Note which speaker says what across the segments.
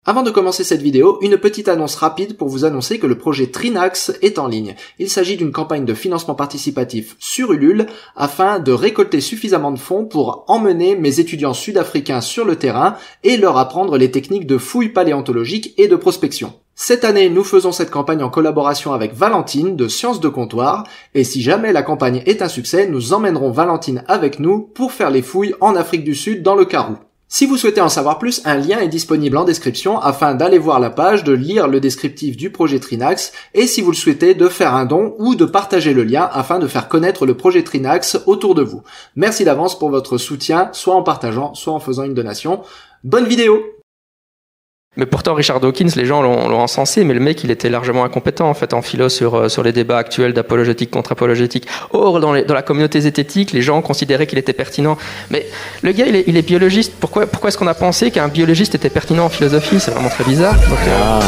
Speaker 1: Avant de commencer cette vidéo, une petite annonce rapide pour vous annoncer que le projet Trinax est en ligne. Il s'agit d'une campagne de financement participatif sur Ulule afin de récolter suffisamment de fonds pour emmener mes étudiants sud-africains sur le terrain et leur apprendre les techniques de fouilles paléontologiques et de prospection. Cette année, nous faisons cette campagne en collaboration avec Valentine de Sciences de Comptoir et si jamais la campagne est un succès, nous emmènerons Valentine avec nous pour faire les fouilles en Afrique du Sud dans le Karoo. Si vous souhaitez en savoir plus, un lien est disponible en description afin d'aller voir la page, de lire le descriptif du projet Trinax et si vous le souhaitez, de faire un don ou de partager le lien afin de faire connaître le projet Trinax autour de vous. Merci d'avance pour votre soutien, soit en partageant, soit en faisant une donation. Bonne vidéo!
Speaker 2: Mais pourtant, Richard Dawkins, les gens l'ont encensé, mais le mec, il était largement incompétent, en fait, en philo sur les débats actuels d'apologétique contre apologétique. Or, dans la communauté zététique, les gens considéraient qu'il était pertinent. Mais le gars, il est biologiste. Pourquoi est-ce qu'on a pensé qu'un biologiste était pertinent en philosophie? C'est vraiment très bizarre. Donc,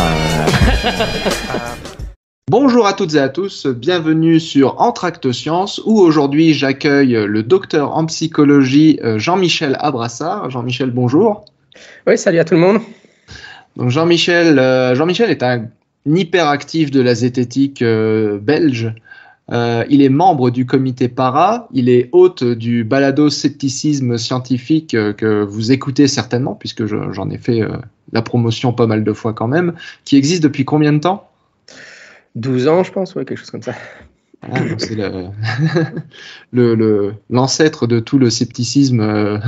Speaker 1: Bonjour à toutes et à tous, bienvenue sur Entracte Science, où aujourd'hui j'accueille le docteur en psychologie Jean-Michel Abrassard. Jean-Michel, bonjour.
Speaker 3: Oui, salut à tout le monde.
Speaker 1: Donc Jean-Michel est un hyperactif de la zététique belge. Il est membre du comité para, il est hôte du balado scepticisme scientifique que vous écoutez certainement, puisque j'en ai fait la promotion pas mal de fois quand même, qui existe depuis combien de temps?
Speaker 3: 12 ans, je pense, ouais, quelque chose comme ça.
Speaker 1: Voilà, c'est l'ancêtre de tout le scepticisme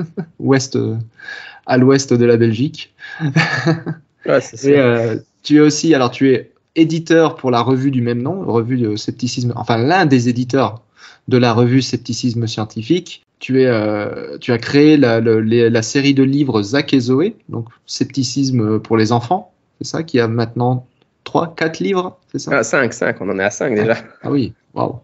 Speaker 1: à l'ouest de la Belgique.
Speaker 3: Ouais, c'est ça.
Speaker 1: Tu es éditeur pour la revue du même nom, revue de scepticisme, enfin l'un des éditeurs de la revue Scepticisme Scientifique. Tu as créé la série de livres Zach et Zoé, donc Scepticisme pour les enfants, c'est ça, qui a maintenant 4 livres, c'est ça?
Speaker 3: 5, on en est à 5 déjà.
Speaker 1: Ah oui, waouh.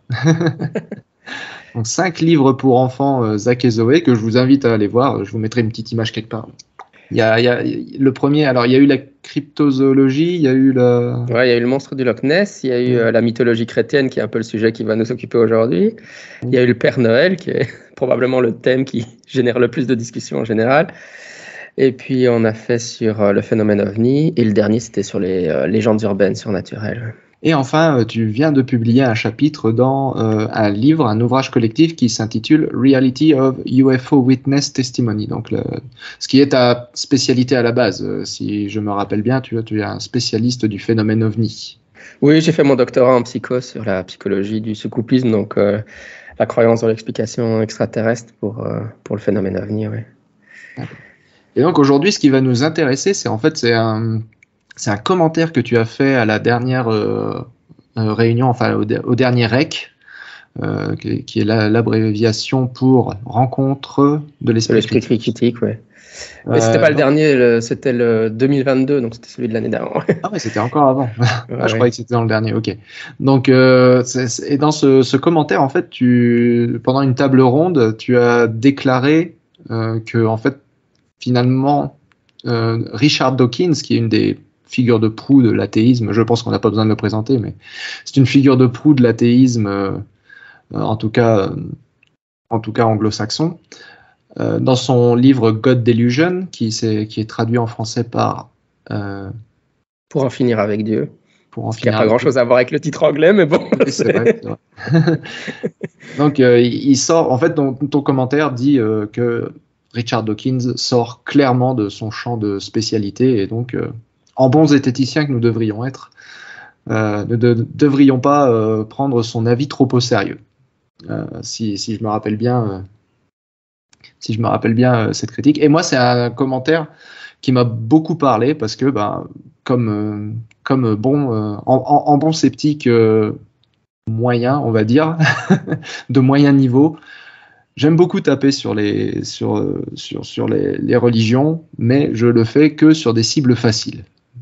Speaker 1: Donc 5 livres pour enfants, Zach et Zoé, que je vous invite à aller voir. Je vous mettrai une petite image quelque part. Il y a le premier, alors il y a eu la cryptozoologie, il y a eu
Speaker 3: Ouais, il y a eu le monstre du Loch Ness, il y a eu la mythologie chrétienne, qui est un peu le sujet qui va nous occuper aujourd'hui. Il y a eu le Père Noël, qui est probablement le thème qui génère le plus de discussions en général. Et puis on a fait sur le phénomène OVNI, et le dernier c'était sur les légendes urbaines surnaturelles.
Speaker 1: Et enfin, tu viens de publier un chapitre dans un ouvrage collectif qui s'intitule Reality of UFO Witness Testimony. Donc, ce qui est ta spécialité à la base. Si je me rappelle bien, tu es un spécialiste du phénomène OVNI.
Speaker 3: Oui, j'ai fait mon doctorat en psycho sur la psychologie du secoupisme, donc la croyance dans l'explication extraterrestre pour le phénomène OVNI. Oui.
Speaker 1: Et donc aujourd'hui, ce qui va nous intéresser, c'est un commentaire que tu as fait à la dernière réunion, enfin au dernier REC, qui est l'abréviation pour Rencontre de l'esprit
Speaker 3: critique, oui. Mais c'était pas le dernier, c'était le 2022, donc c'était celui de l'année d'avant.
Speaker 1: Ah ouais, c'était encore avant. Je croyais que c'était dans le dernier, ok. Donc, et dans ce commentaire, en fait, pendant une table ronde, tu as déclaré que, en fait, finalement, Richard Dawkins, qui est une des figure de proue de l'athéisme, je pense qu'on n'a pas besoin de le présenter, mais c'est une figure de proue de l'athéisme, en tout cas anglo-saxon. Dans son livre God Delusion, qui est traduit en français par
Speaker 3: Pour en finir avec Dieu.
Speaker 1: Il
Speaker 3: n'y a pas grand-chose à voir avec le titre anglais, mais bon.
Speaker 1: Oui, c'est vrai. Donc, il sort, en fait, ton commentaire dit que Richard Dawkins sort clairement de son champ de spécialité et donc en bons zététiciens que nous devrions être, ne devrions pas prendre son avis trop au sérieux. Si je me rappelle bien, cette critique. Et moi, c'est un commentaire qui m'a beaucoup parlé parce que, comme bon, en bon sceptique moyen, on va dire, de moyen niveau. J'aime beaucoup taper sur les religions, mais je le fais que sur des cibles faciles.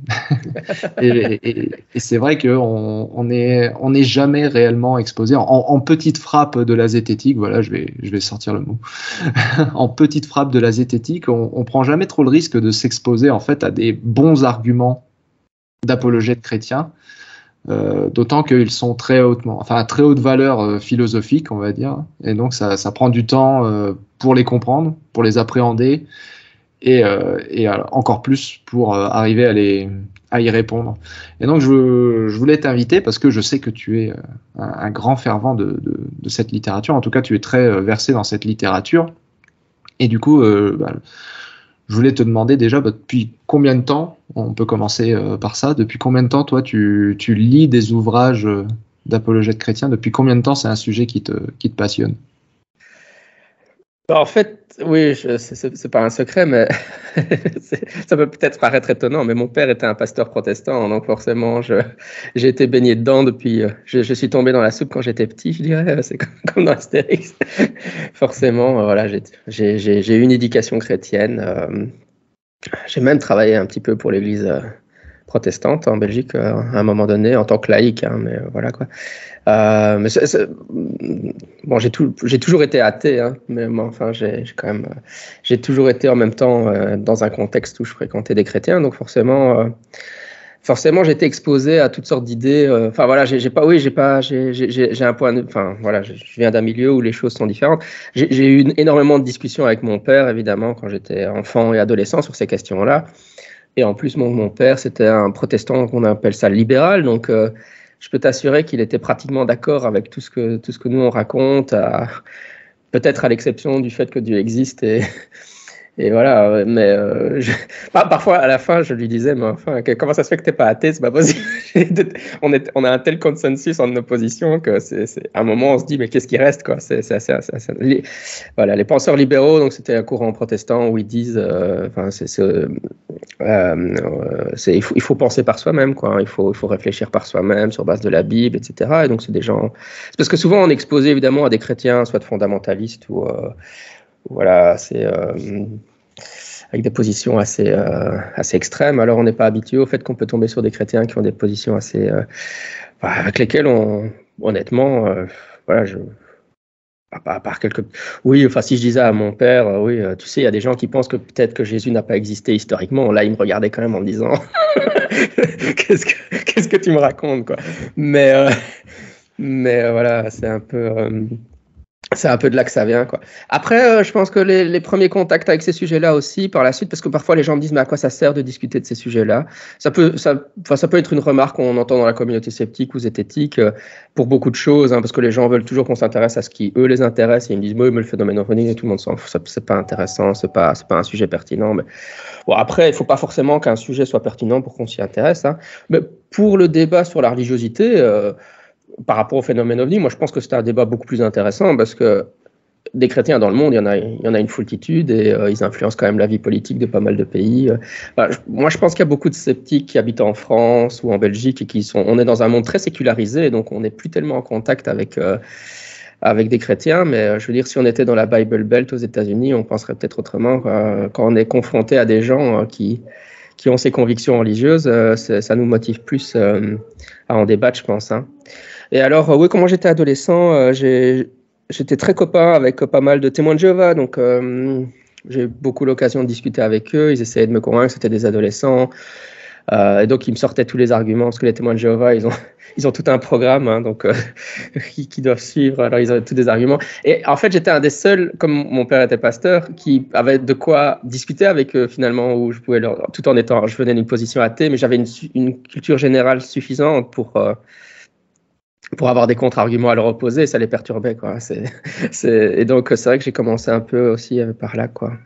Speaker 1: et c'est vrai qu'on n'est jamais réellement exposé en petite frappe de la zététique. Voilà, je vais sortir le mot. En petite frappe de la zététique, on prend jamais trop le risque de s'exposer en fait à des bons arguments d'apologètes chrétiens. D'autant qu'ils sont à très haute valeur philosophique, on va dire, et donc ça prend du temps pour les comprendre, pour les appréhender, et encore plus pour arriver à y répondre. Et donc je voulais t'inviter parce que je sais que tu es un grand fervent de cette littérature. En tout cas, tu es très versé dans cette littérature. Et du coup, je voulais te demander déjà depuis combien de temps, on peut commencer par ça, depuis combien de temps toi tu lis des ouvrages d'apologètes chrétiens, depuis combien de temps c'est un sujet qui te passionne?
Speaker 3: En fait, oui, c'est pas un secret, mais ça peut peut-être paraître étonnant, mais mon père était un pasteur protestant, donc forcément, j'ai été baigné dedans depuis. Je suis tombé dans la soupe quand j'étais petit, je dirais. C'est comme dans Astérix. Forcément, voilà, j'ai eu une éducation chrétienne. J'ai même travaillé un petit peu pour l'Église protestante en Belgique à un moment donné, en tant que laïc, hein, mais voilà quoi. Mais bon, j'ai toujours été athée, hein, mais enfin, j'ai toujours été en même temps dans un contexte où je fréquentais des chrétiens, donc forcément, j'étais exposé à toutes sortes d'idées. Enfin voilà, j'ai un point de, enfin voilà, je viens d'un milieu où les choses sont différentes. J'ai eu énormément de discussions avec mon père, évidemment, quand j'étais enfant et adolescent sur ces questions-là. Et en plus, mon père, c'était un protestant qu'on appelle ça libéral, donc je peux t'assurer qu'il était pratiquement d'accord avec tout ce que nous on raconte, peut-être à l'exception du fait que Dieu existe et voilà. Mais parfois à la fin, je lui disais, mais enfin, comment ça se fait que t'es pas athée? C'est pas possible. On a un tel consensus en nos positions que à un moment on se dit, mais qu'est-ce qui reste quoi? C'est assez. Voilà, les penseurs libéraux, donc c'était un courant protestant où ils disent, il faut penser par soi-même, quoi. Il faut réfléchir par soi-même sur base de la Bible, etc. Et donc c'est des gens. C'est parce que souvent on est exposé évidemment à des chrétiens, soit de fondamentalistes ou voilà, avec des positions assez extrêmes. Alors on n'est pas habitué au fait qu'on peut tomber sur des chrétiens qui ont des positions assez avec lesquelles honnêtement, voilà, à part quelques. Oui, enfin, si je disais à mon père, oui, tu sais, il y a des gens qui pensent que peut-être que Jésus n'a pas existé historiquement. Là, il me regardait quand même en me disant, qu'est-ce que tu me racontes, quoi. Mais voilà, c'est un peu. C'est un peu de là que ça vient, quoi. Après, je pense que les premiers contacts avec ces sujets-là aussi, par la suite, parce que parfois les gens me disent, mais à quoi ça sert de discuter de ces sujets-là? Ça peut être une remarque qu'on entend dans la communauté sceptique ou zététique pour beaucoup de choses, hein, parce que les gens veulent toujours qu'on s'intéresse à ce qui, eux, les intéresse, et ils me disent, mais le phénomène ovni, tout le monde s'en fout, c'est pas intéressant, c'est pas un sujet pertinent. Mais bon, après, il faut pas forcément qu'un sujet soit pertinent pour qu'on s'y intéresse, hein. Mais pour le débat sur la religiosité, par rapport au phénomène ovni, moi je pense que c'est un débat beaucoup plus intéressant parce que des chrétiens dans le monde, il y en a une foultitude et ils influencent quand même la vie politique de pas mal de pays. Moi je pense qu'il y a beaucoup de sceptiques qui habitent en France ou en Belgique et on est dans un monde très sécularisé, donc on n'est plus tellement en contact avec des chrétiens, mais je veux dire, si on était dans la Bible Belt aux États-Unis, on penserait peut-être autrement, quoi. Quand on est confronté à des gens qui ont ces convictions religieuses, ça nous motive plus à en débattre, je pense, hein. Et alors, oui, quand moi j'étais adolescent, j'étais très copain avec pas mal de témoins de Jéhovah, donc j'ai eu beaucoup l'occasion de discuter avec eux, ils essayaient de me convaincre que c'était des adolescents, et donc ils me sortaient tous les arguments, parce que les témoins de Jéhovah, ils ont tout un programme, hein, donc qui doivent suivre, alors ils ont tous des arguments. Et en fait, j'étais un des seuls, comme mon père était pasteur, qui avait de quoi discuter avec eux finalement, où je pouvais tout en étant, je venais d'une position athée, mais j'avais une culture générale suffisante pour avoir des contre-arguments à leur opposer, et ça les perturbait, quoi. Et donc, c'est vrai que j'ai commencé un peu aussi par là, quoi.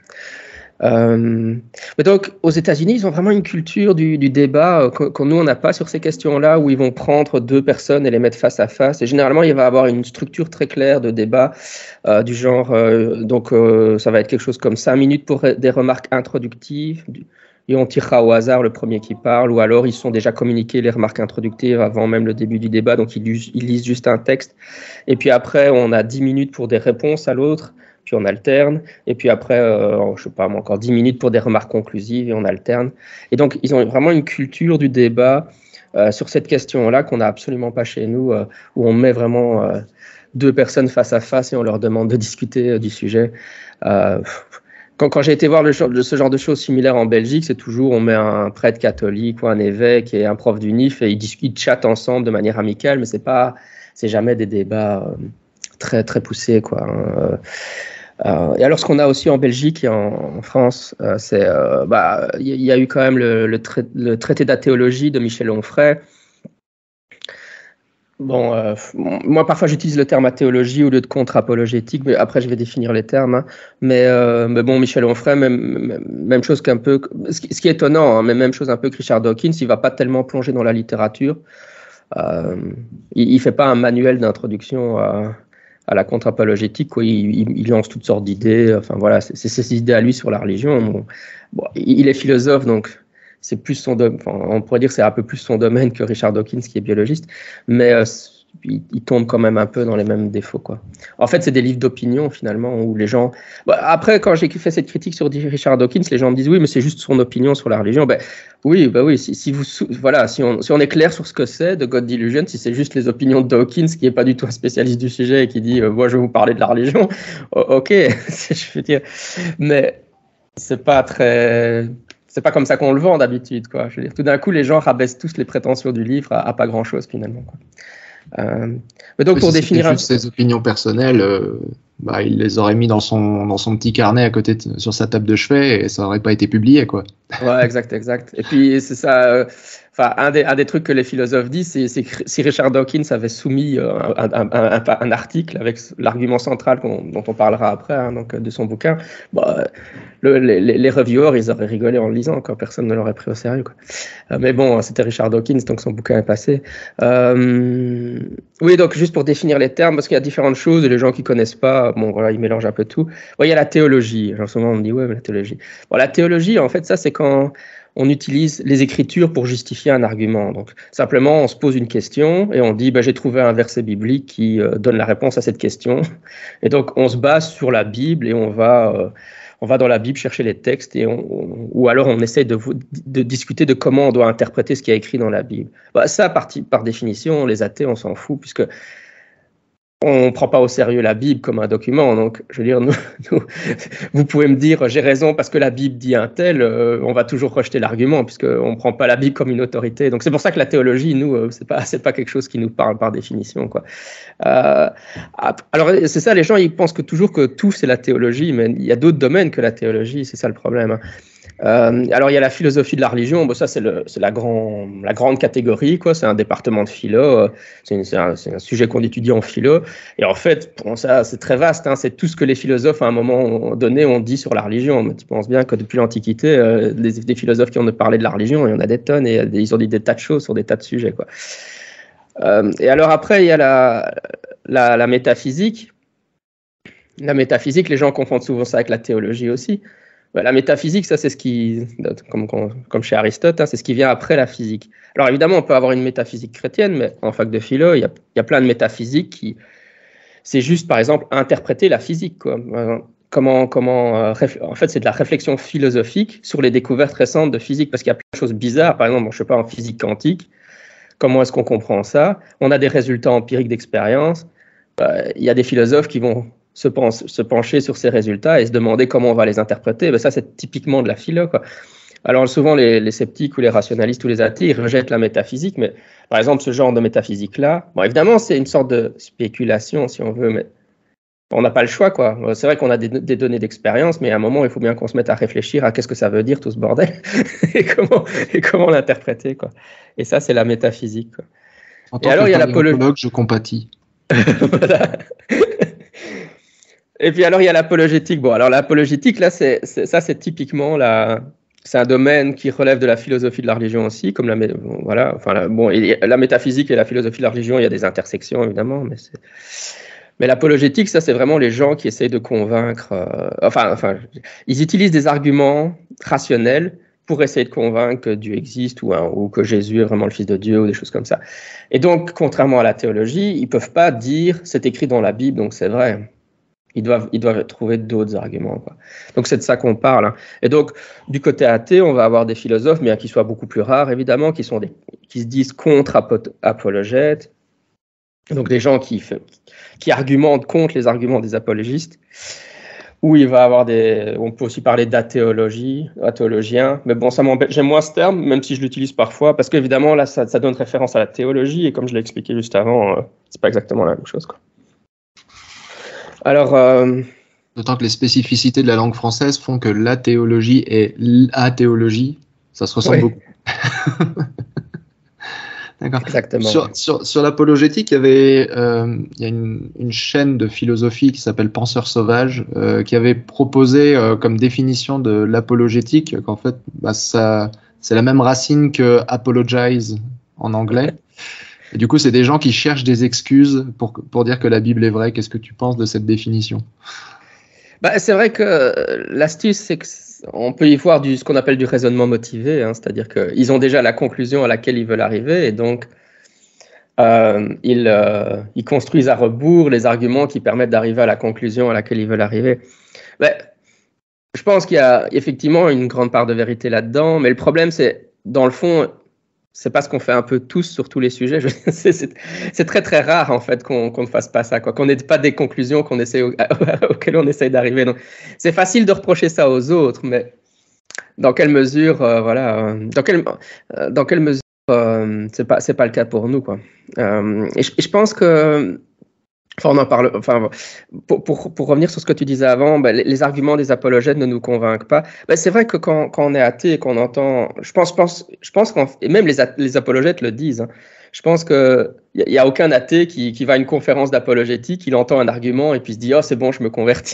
Speaker 3: Mais donc, aux États-Unis, ils ont vraiment une culture du débat que nous, on n'a pas sur ces questions-là, où ils vont prendre deux personnes et les mettre face à face. Et généralement, il va y avoir une structure très claire de débat du genre, ça va être quelque chose comme 5 minutes pour des remarques introductives, et on tirera au hasard le premier qui parle, ou alors ils sont déjà communiqués les remarques introductives avant même le début du débat, donc ils lisent juste un texte. Et puis après, on a 10 minutes pour des réponses à l'autre, puis on alterne. Et puis après, je sais pas, encore 10 minutes pour des remarques conclusives et on alterne. Et donc, ils ont vraiment une culture du débat sur cette question-là qu'on n'a absolument pas chez nous, où on met vraiment deux personnes face à face et on leur demande de discuter du sujet. Quand j'ai été voir ce genre de choses similaires en Belgique, c'est toujours on met un prêtre catholique ou un évêque et un prof d'UNIF et ils chattent ensemble de manière amicale, mais c'est jamais des débats très très poussés, quoi. Et alors, ce qu'on a aussi en Belgique et en France, c'est il y a eu quand même le traité d'athéologie de Michel Onfray. Bon, moi parfois j'utilise le terme athéologie au lieu de contre-apologétique, mais après je vais définir les termes. Hein. Mais bon, Michel Onfray, même chose qu'un peu, ce qui est étonnant, hein, mais même chose un peu que Richard Dawkins, il va pas tellement plonger dans la littérature. Il fait pas un manuel d'introduction à la contre-apologétique, quoi. Il lance toutes sortes d'idées. Enfin voilà, c'est ses idées à lui sur la religion. Bon, il est philosophe, donc c'est plus son domaine. Enfin, on pourrait dire que c'est un peu plus son domaine que Richard Dawkins, qui est biologiste, mais il tombe quand même un peu dans les mêmes défauts, quoi. En fait, c'est des livres d'opinion finalement où les gens. Bon, après, quand j'ai fait cette critique sur Richard Dawkins, les gens me disent oui, mais c'est juste son opinion sur la religion. Oui. Si on est clair sur ce que c'est de God Delusion, si c'est juste les opinions de Dawkins, qui est pas du tout un spécialiste du sujet et qui dit moi je vais vous parler de la religion, ok, je veux dire, mais c'est pas comme ça qu'on le vend d'habitude, quoi. Je veux dire, tout d'un coup, les gens rabaissent tous les prétentions du livre à pas grand-chose finalement, quoi. Mais donc, pour définir
Speaker 1: juste ses opinions personnelles, il les aurait mis dans son petit carnet à côté sur sa table de chevet et ça aurait pas été publié, quoi.
Speaker 3: Ouais, exact. Et puis c'est ça. Un des trucs que les philosophes disent, c'est que si Richard Dawkins avait soumis un article avec l'argument central dont on parlera après, hein, donc de son bouquin, les reviewers, ils auraient rigolé en le lisant, quoi. Personne ne l'aurait pris au sérieux, quoi. Mais bon, c'était Richard Dawkins, donc son bouquin est passé. Oui, donc juste pour définir les termes, parce qu'il y a différentes choses, et les gens qui connaissent pas, bon voilà, ils mélangent un peu tout. Il y a la théologie. Genre souvent on me dit ouais, mais la théologie. Bon, la théologie, en fait, ça c'est quand on utilise les Écritures pour justifier un argument. Donc, simplement, on se pose une question et on dit j'ai trouvé un verset biblique qui donne la réponse à cette question. Et donc, on se base sur la Bible et on va dans la Bible chercher les textes ou alors on essaie de discuter de comment on doit interpréter ce qui est écrit dans la Bible. Ça, par définition, les athées, on s'en fout puisque on ne prend pas au sérieux la Bible comme un document. Donc, je veux dire, vous pouvez me dire j'ai raison parce que la Bible dit un tel, on va toujours rejeter l'argument puisqu'on ne prend pas la Bible comme une autorité. Donc, c'est pour ça que la théologie, nous, c'est pas quelque chose qui nous parle par définition, quoi. Alors, c'est ça, les gens, ils pensent toujours que tout, c'est la théologie, mais il y a d'autres domaines que la théologie, c'est ça le problème, hein. Alors il y a la philosophie de la religion, ça c'est la grande catégorie, quoi. C'est un département de philo, c'est un sujet qu'on étudie en philo. Et en fait, ça c'est très vaste, hein. C'est tout ce que les philosophes à un moment donné ont dit sur la religion. Mais tu penses bien que depuis l'Antiquité, des philosophes qui ont parlé de la religion, il y en a des tonnes et ils ont dit des tas de choses sur des tas de sujets, quoi. Et alors après il y a la métaphysique. La métaphysique, les gens confondent souvent ça avec la théologie aussi. La métaphysique, ça c'est ce qui, comme chez Aristote, hein, c'est ce qui vient après la physique. Alors évidemment, on peut avoir une métaphysique chrétienne, mais en fac de philo, il y a plein de métaphysiques qui, c'est juste par exemple interpréter la physique, quoi. En fait, c'est de la réflexion philosophique sur les découvertes récentes de physique, parce qu'il y a plein de choses bizarres. Par exemple, je sais pas, en physique quantique, comment est-ce qu'on comprend ça? On a des résultats empiriques d'expérience. Il y a des philosophes qui vont se pencher sur ces résultats et se demander comment on va les interpréter. Ça, c'est typiquement de la philo, quoi. Alors, souvent, les sceptiques ou les rationalistes ou les athées, ils rejettent la métaphysique, mais par exemple, ce genre de métaphysique-là, évidemment, c'est une sorte de spéculation, si on veut, mais on n'a pas le choix, quoi. C'est vrai qu'on a des données d'expérience, mais à un moment, il faut bien qu'on se mette à réfléchir à qu'est-ce que ça veut dire, tout ce bordel, et comment l'interpréter, quoi. Et ça, c'est la métaphysique, quoi.
Speaker 1: En tant que paléontologue, je compatis.
Speaker 3: Voilà. Et puis alors il y a l'apologétique. Bon, alors l'apologétique, là, c'est typiquement c'est un domaine qui relève de la philosophie de la religion aussi, comme la métaphysique et la philosophie de la religion, il y a des intersections évidemment, mais l'apologétique, ça c'est vraiment les gens qui essayent de convaincre. Ils utilisent des arguments rationnels pour essayer de convaincre que Dieu existe ou que Jésus est vraiment le Fils de Dieu ou des choses comme ça. Et donc, contrairement à la théologie, ils peuvent pas dire c'est écrit dans la Bible, donc c'est vrai. Ils doivent trouver d'autres arguments, quoi. Donc c'est de ça qu'on parle, hein. Et donc du côté athée, on va avoir des philosophes, mais qui soient beaucoup plus rares évidemment, qui se disent contre-apologètes. Donc des gens qui argumentent contre les arguments des apologistes. Ou il va avoir on peut aussi parler d'athéologiens, mais bon, ça m'embête. J'aime moins ce terme, même si je l'utilise parfois, parce qu'évidemment là, ça donne référence à la théologie, et comme je l'ai expliqué juste avant, c'est pas exactement la même chose, quoi. Alors,
Speaker 1: D'autant que les spécificités de la langue française font que la théologie et l'athéologie, ça se ressemble beaucoup. D'accord.
Speaker 3: Exactement.
Speaker 1: Sur l'apologétique, il y a une chaîne de philosophie qui s'appelle Penseurs sauvages, qui avait proposé comme définition de l'apologétique qu'en fait, c'est la même racine que apologize en anglais. Et du coup, c'est des gens qui cherchent des excuses pour dire que la Bible est vraie. Qu'est-ce que tu penses de cette définition?
Speaker 3: C'est vrai que l'astuce, c'est qu'on peut y voir ce qu'on appelle du raisonnement motivé, hein, c'est-à-dire qu'ils ont déjà la conclusion à laquelle ils veulent arriver, et donc ils construisent à rebours les arguments qui permettent d'arriver à la conclusion à laquelle ils veulent arriver. Je pense qu'il y a effectivement une grande part de vérité là-dedans, mais le problème, c'est, dans le fond, c'est pas ce qu'on fait un peu tous sur tous les sujets. C'est très très rare en fait qu'on ne fasse pas ça, quoi, qu'on n'ait pas des conclusions auxquelles on essaye d'arriver. Donc c'est facile de reprocher ça aux autres, mais dans quelle mesure, dans quelle mesure c'est pas le cas pour nous, quoi. Et je pense que, enfin, on en parle. Enfin, pour revenir sur ce que tu disais avant, les arguments des apologètes ne nous convainquent pas. C'est vrai que quand on est athée et qu'on entend, je pense et même les apologètes le disent, hein, je pense qu'il n'y a aucun athée qui va à une conférence d'apologétique, il entend un argument et puis se dit « Oh, c'est bon, je me convertis ».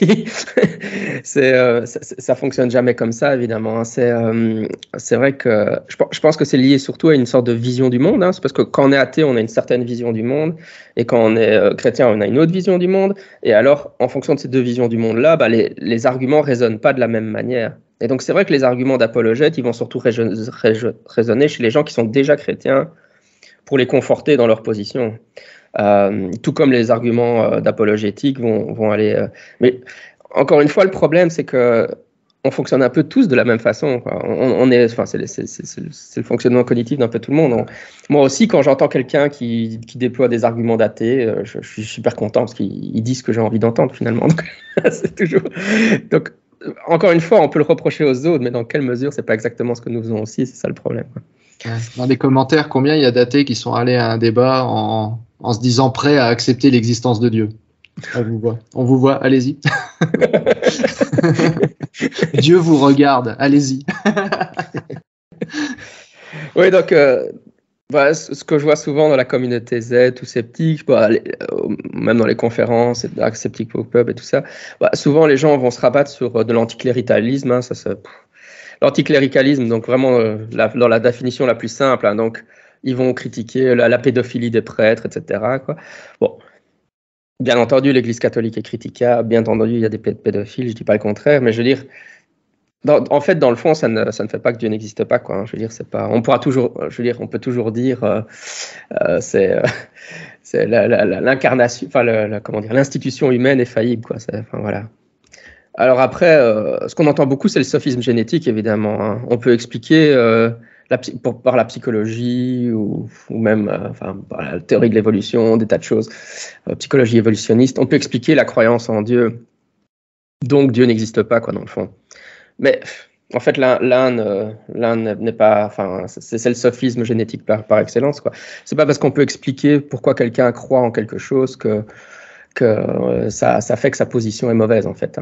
Speaker 3: Ça fonctionne jamais comme ça, évidemment. Hein. C'est vrai que je pense que c'est lié surtout à une sorte de vision du monde. Hein. C'est parce que quand on est athée, on a une certaine vision du monde, et quand on est chrétien, on a une autre vision du monde. Et alors, en fonction de ces deux visions du monde-là, les arguments ne résonnent pas de la même manière. Et donc, c'est vrai que les arguments d'apologètes, ils vont surtout résonner chez les gens qui sont déjà chrétiens, pour les conforter dans leur position. Tout comme les arguments d'apologétique vont aller... mais encore une fois, le problème, c'est que on fonctionne un peu tous de la même façon, quoi. C'est le fonctionnement cognitif d'un peu tout le monde. Moi aussi, quand j'entends quelqu'un qui déploie des arguments datés, je suis super content parce qu'il dit ce que j'ai envie d'entendre finalement. Donc, c'est toujours... Donc, encore une fois, on peut le reprocher aux autres, mais dans quelle mesure, c'est pas exactement ce que nous faisons aussi, c'est ça le problème, quoi.
Speaker 1: Dans les commentaires, combien il y a d'athées qui sont allés à un débat en se disant prêts à accepter l'existence de Dieu? On vous voit, allez-y. Dieu vous regarde, allez-y.
Speaker 3: Oui, donc, ce que je vois souvent dans la communauté Z ou sceptique, même dans les conférences, Sceptic Book Pub et tout ça, souvent les gens vont se rabattre sur de l'anticléricalisme. Hein, l'anticléricalisme, donc vraiment dans la définition la plus simple, hein, donc ils vont critiquer la pédophilie des prêtres, etc. Quoi. Bon, bien entendu, l'Église catholique est critiquable, bien entendu, il y a des pédophiles, je dis pas le contraire, mais je veux dire, en fait, dans le fond, ça ne fait pas que Dieu n'existe pas, quoi. Hein, je veux dire, c'est pas, on pourra toujours, je veux dire, on peut toujours dire, c'est l'incarnation, enfin, comment dire, l'institution humaine est faillible, quoi. Enfin, voilà. Alors après, ce qu'on entend beaucoup, c'est le sophisme génétique, évidemment. Hein. On peut expliquer par la psychologie ou même par la théorie de l'évolution, des tas de choses, psychologie évolutionniste, on peut expliquer la croyance en Dieu. Donc Dieu n'existe pas, quoi, dans le fond. Mais en fait, l'un n'est pas... Enfin, c'est le sophisme génétique par excellence, quoi. C'est pas parce qu'on peut expliquer pourquoi quelqu'un croit en quelque chose que ça fait que sa position est mauvaise, en fait.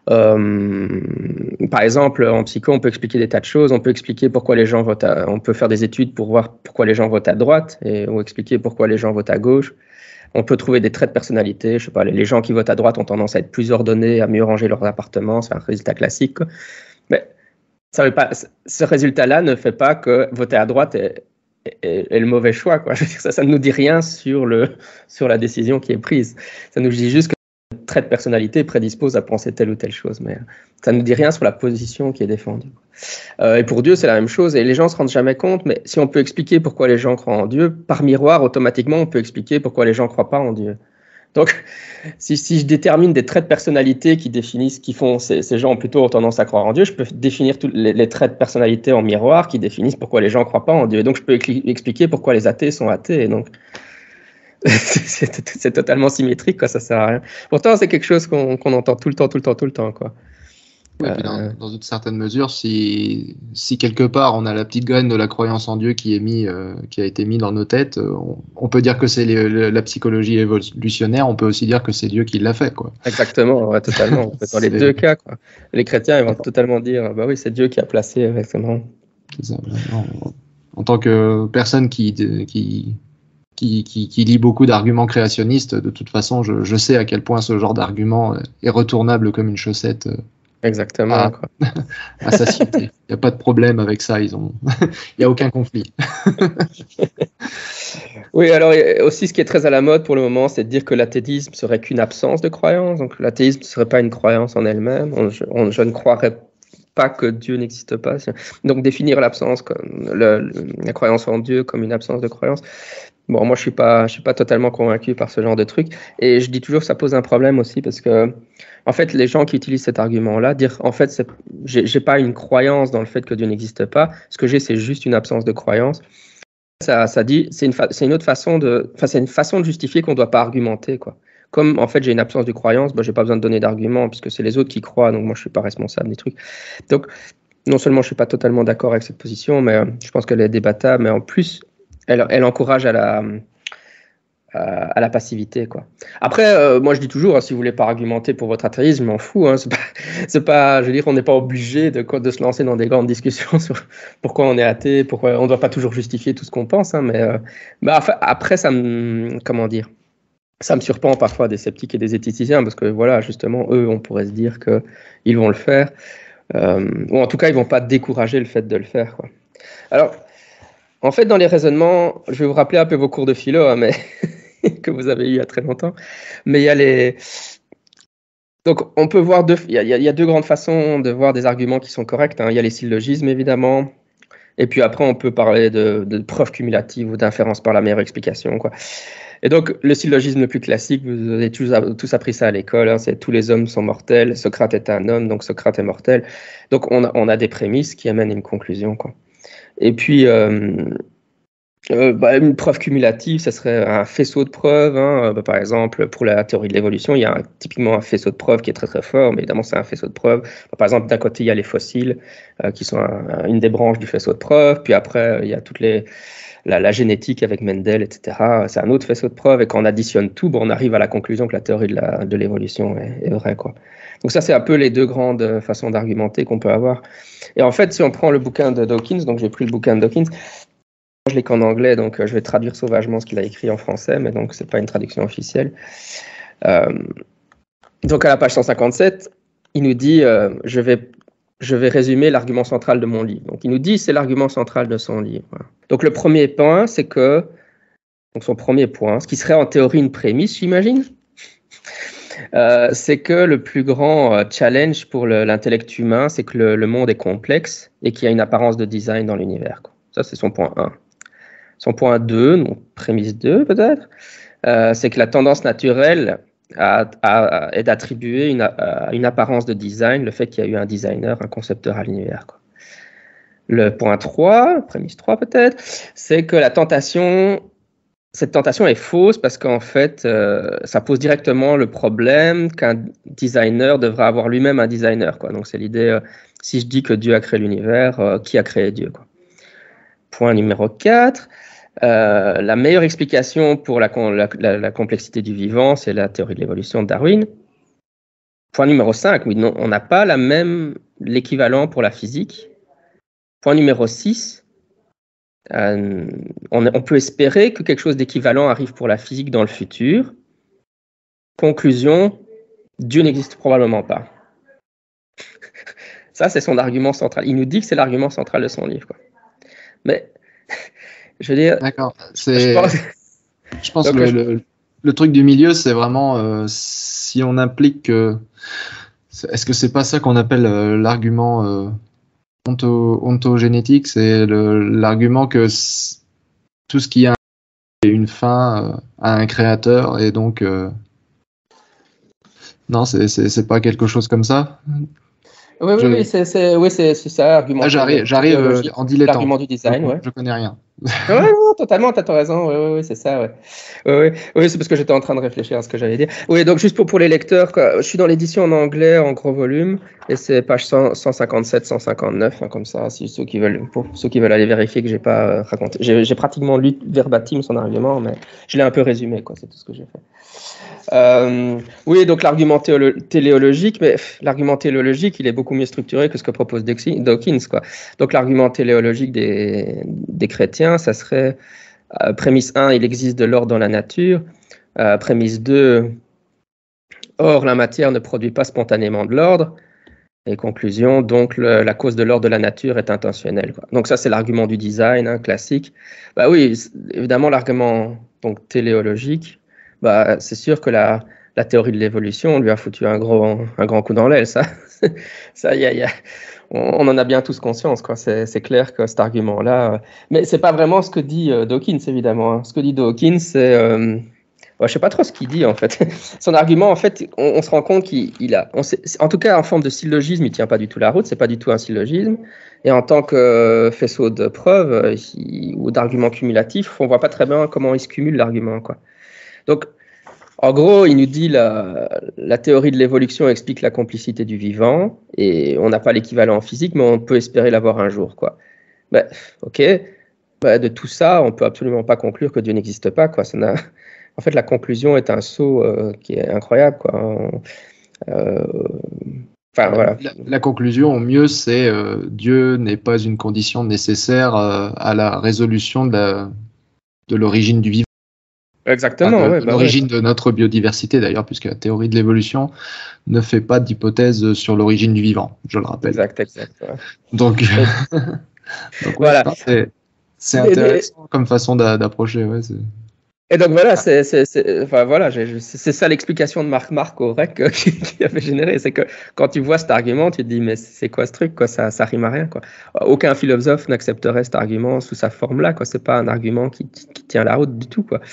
Speaker 3: Par exemple, en psycho, on peut expliquer des tas de choses. On peut expliquer pourquoi les gens votent on peut faire des études pour voir pourquoi les gens votent à droite ou expliquer pourquoi les gens votent à gauche. On peut trouver des traits de personnalité. Je sais pas, les gens qui votent à droite ont tendance à être plus ordonnés, à mieux ranger leurs appartements. C'est un résultat classique, quoi. Mais ça veut pas, ce résultat-là ne fait pas que voter à droite est le mauvais choix, quoi. Je veux dire, ça ne nous dit rien sur la décision qui est prise. Ça nous dit juste que notre trait de personnalité prédispose à penser telle ou telle chose, mais ça ne nous dit rien sur la position qui est défendue. Et pour Dieu, c'est la même chose, et les gens ne se rendent jamais compte, mais si on peut expliquer pourquoi les gens croient en Dieu, par miroir, automatiquement, on peut expliquer pourquoi les gens ne croient pas en Dieu. Donc, si je détermine des traits de personnalité qui font ces gens plutôt tendance à croire en Dieu, je peux définir tous les traits de personnalité en miroir qui définissent pourquoi les gens ne croient pas en Dieu. Et donc, je peux expliquer pourquoi les athées sont athées. Et donc, c'est totalement symétrique, quoi, ça sert à rien. Pourtant, c'est quelque chose qu'on entend tout le temps, quoi.
Speaker 1: Oui, et puis dans une certaine mesure, si quelque part on a la petite graine de la croyance en Dieu qui a été mis dans nos têtes, on peut dire que c'est la psychologie évolutionnaire, on peut aussi dire que c'est Dieu qui l'a fait, quoi.
Speaker 3: Exactement, ouais, totalement. Dans les deux cas, quoi. Les chrétiens, ils vont totalement dire, bah oui, c'est Dieu qui a placé, exactement.
Speaker 1: C'est ça. En tant que personne qui lit beaucoup d'arguments créationnistes, de toute façon, je sais à quel point ce genre d'argument est retournable comme une chaussette.
Speaker 3: Exactement.
Speaker 1: À satiété. Il n'y a pas de problème avec ça. Il n'y a aucun conflit.
Speaker 3: Oui, alors aussi, ce qui est très à la mode pour le moment, c'est de dire que l'athéisme serait qu'une absence de croyance. Donc, l'athéisme ne serait pas une croyance en elle-même. Je ne croirais pas que Dieu n'existe pas. Donc, définir l'absence, la croyance en Dieu comme une absence de croyance. Bon, moi, je suis pas totalement convaincu par ce genre de truc. Et je dis toujours que ça pose un problème aussi parce que, en fait, les gens qui utilisent cet argument-là, dire, en fait, j'ai pas une croyance dans le fait que Dieu n'existe pas. Ce que j'ai, c'est juste une absence de croyance. Ça dit, c'est une autre façon c'est une façon de justifier qu'on ne doit pas argumenter, quoi. Comme, en fait, j'ai une absence de croyance, bah, j'ai pas besoin de donner d'arguments puisque c'est les autres qui croient, donc moi, je suis pas responsable des trucs. Donc, non seulement je suis pas totalement d'accord avec cette position, mais je pense qu'elle est débattable, mais en plus, elle encourage à la passivité, quoi. Après, moi je dis toujours, si vous voulez pas argumenter pour votre athéisme, je m'en fous. Hein, c'est pas, je veux dire, on n'est pas obligé de se lancer dans des grandes discussions sur pourquoi on est athée, pourquoi on ne doit pas toujours justifier tout ce qu'on pense. Hein, mais après, ça me surprend parfois des sceptiques et des éthiciens parce que voilà, justement, eux, on pourrait se dire qu'ils vont le faire, ou en tout cas, ils vont pas décourager le fait de le faire, quoi. Alors, en fait, dans les raisonnements, je vais vous rappeler un peu vos cours de philo, hein, mais que vous avez eu il y a très longtemps. Mais il y a donc on peut voir il y a deux grandes façons de voir des arguments qui sont corrects, hein. Il y a les syllogismes évidemment, et puis après on peut parler de preuves cumulatives ou d'inférence par la meilleure explication, quoi. Et donc le syllogisme le plus classique, vous avez tous appris ça à l'école, hein, c'est tous les hommes sont mortels, Socrate est un homme, donc Socrate est mortel. Donc on a des prémices qui amènent à une conclusion, quoi. Et puis une preuve cumulative, ça serait un faisceau de preuves, hein. Par exemple, pour la théorie de l'évolution, il y a typiquement un faisceau de preuves qui est très très fort, mais évidemment c'est un faisceau de preuves. Par exemple, d'un côté, il y a les fossiles qui sont une des branches du faisceau de preuves, puis après, il y a la génétique avec Mendel, etc. C'est un autre faisceau de preuves, et quand on additionne tout, on arrive à la conclusion que la théorie de l'évolution est vraie, quoi. Donc ça, c'est un peu les deux grandes façons d'argumenter qu'on peut avoir. Et en fait, si on prend le bouquin de Dawkins, donc j'ai pris le bouquin de Dawkins, je l'ai qu'en anglais, donc je vais traduire sauvagement ce qu'il a écrit en français, mais donc c'est pas une traduction officielle. Donc à la page 157, il nous dit, je vais résumer l'argument central de mon livre. Donc il nous dit, c'est l'argument central de son livre. Donc le premier point, c'est que, donc son premier point, ce qui serait en théorie une prémisse, j'imagine, c'est que le plus grand challenge pour l'intellect humain, c'est que le monde est complexe et qu'il y a une apparence de design dans l'univers, quoi. Ça, c'est son point 1. Son point 2, donc prémisse 2 peut-être, c'est que la tendance naturelle est d'attribuer une apparence de design, le fait qu'il y a eu un designer, un concepteur à l'univers, quoi. Le point 3, prémisse 3 peut-être, c'est que cette tentation est fausse parce qu'en fait, ça pose directement le problème qu'un designer devrait avoir lui-même un designer, quoi. Donc c'est l'idée, si je dis que Dieu a créé l'univers, qui a créé Dieu, quoi. Point numéro 4, la meilleure explication pour la complexité du vivant, c'est la théorie de l'évolution de Darwin. Point numéro 5, oui, non, on n'a pas l'équivalent pour la physique. Point numéro 6, on peut espérer que quelque chose d'équivalent arrive pour la physique dans le futur. Conclusion, Dieu n'existe probablement pas. Ça, c'est son argument central. Il nous dit que c'est l'argument central de son livre, quoi. Mais, je veux dire...
Speaker 1: D'accord. Je pense que le truc du milieu, c'est vraiment si on implique... est-ce que c'est pas ça qu'on appelle l'argument ontogénétique? C'est l'argument que tout ce qui a une fin a un créateur, et donc... Non, c'est pas quelque chose comme ça?
Speaker 3: Oui, c'est ça l'argument.
Speaker 1: J'arrive en dilettante.
Speaker 3: L'argument du design, ouais.
Speaker 1: Je connais rien.
Speaker 3: Ouais, non, totalement, t'as raison. Ouais, c'est ça. Ouais. Ouais, c'est parce que j'étais en train de réfléchir à ce que j'allais dire. Oui, donc juste pour les lecteurs, quoi, je suis dans l'édition en anglais en gros volume et c'est page 157, 159, hein, comme ça. Si pour ceux qui veulent aller vérifier que j'ai pas raconté, j'ai pratiquement lu verbatim son argument, mais je l'ai un peu résumé, quoi. C'est tout ce que j'ai fait. Oui, donc l'argument téléologique, mais l'argument téléologique, il est beaucoup mieux structuré que ce que propose Dawkins, quoi. Donc l'argument téléologique des chrétiens, ça serait prémisse 1, il existe de l'ordre dans la nature. Prémisse 2, or la matière ne produit pas spontanément de l'ordre. Et conclusion, donc la cause de l'ordre de la nature est intentionnelle, quoi. Donc ça, c'est l'argument du design, hein, classique. Bah oui, évidemment, l'argument donc téléologique, bah, c'est sûr que la théorie de l'évolution lui a foutu un grand coup dans l'aile, ça. Ça, on en a bien tous conscience, quoi. C'est clair que cet argument-là. Mais c'est pas vraiment ce que dit Dawkins, évidemment, hein. Ce que dit Dawkins, c'est. Je sais pas trop ce qu'il dit, en fait. Son argument, en fait, on se rend compte qu'il a. En tout cas, en forme de syllogisme, il tient pas du tout la route, c'est pas du tout un syllogisme. Et en tant que faisceau de preuves ou d'arguments cumulatifs, on voit pas très bien comment il se cumule l'argument, quoi. Donc, en gros, il nous dit la théorie de l'évolution explique la complicité du vivant et on n'a pas l'équivalent en physique, mais on peut espérer l'avoir un jour, quoi. Ben, ok. Ben, de tout ça, on peut absolument pas conclure que Dieu n'existe pas, quoi. En fait, la conclusion est un saut qui est incroyable, quoi. Voilà.
Speaker 1: La conclusion, au mieux, c'est Dieu n'est pas une condition nécessaire à la résolution de l'origine du vivant.
Speaker 3: Exactement.
Speaker 1: L'origine de notre biodiversité, d'ailleurs, puisque la théorie de l'évolution ne fait pas d'hypothèse sur l'origine du vivant, je le rappelle.
Speaker 3: Exact. Ouais.
Speaker 1: Donc voilà. C'est intéressant comme façon d'approcher. Ouais,
Speaker 3: et donc voilà, c'est ça l'explication de Marc Aurèle qui avait généré. C'est que quand tu vois cet argument, tu te dis mais c'est quoi ce truc, quoi, ça rime à rien, quoi. Aucun philosophe n'accepterait cet argument sous sa forme-là, quoi. C'est pas un argument qui tient la route du tout, quoi.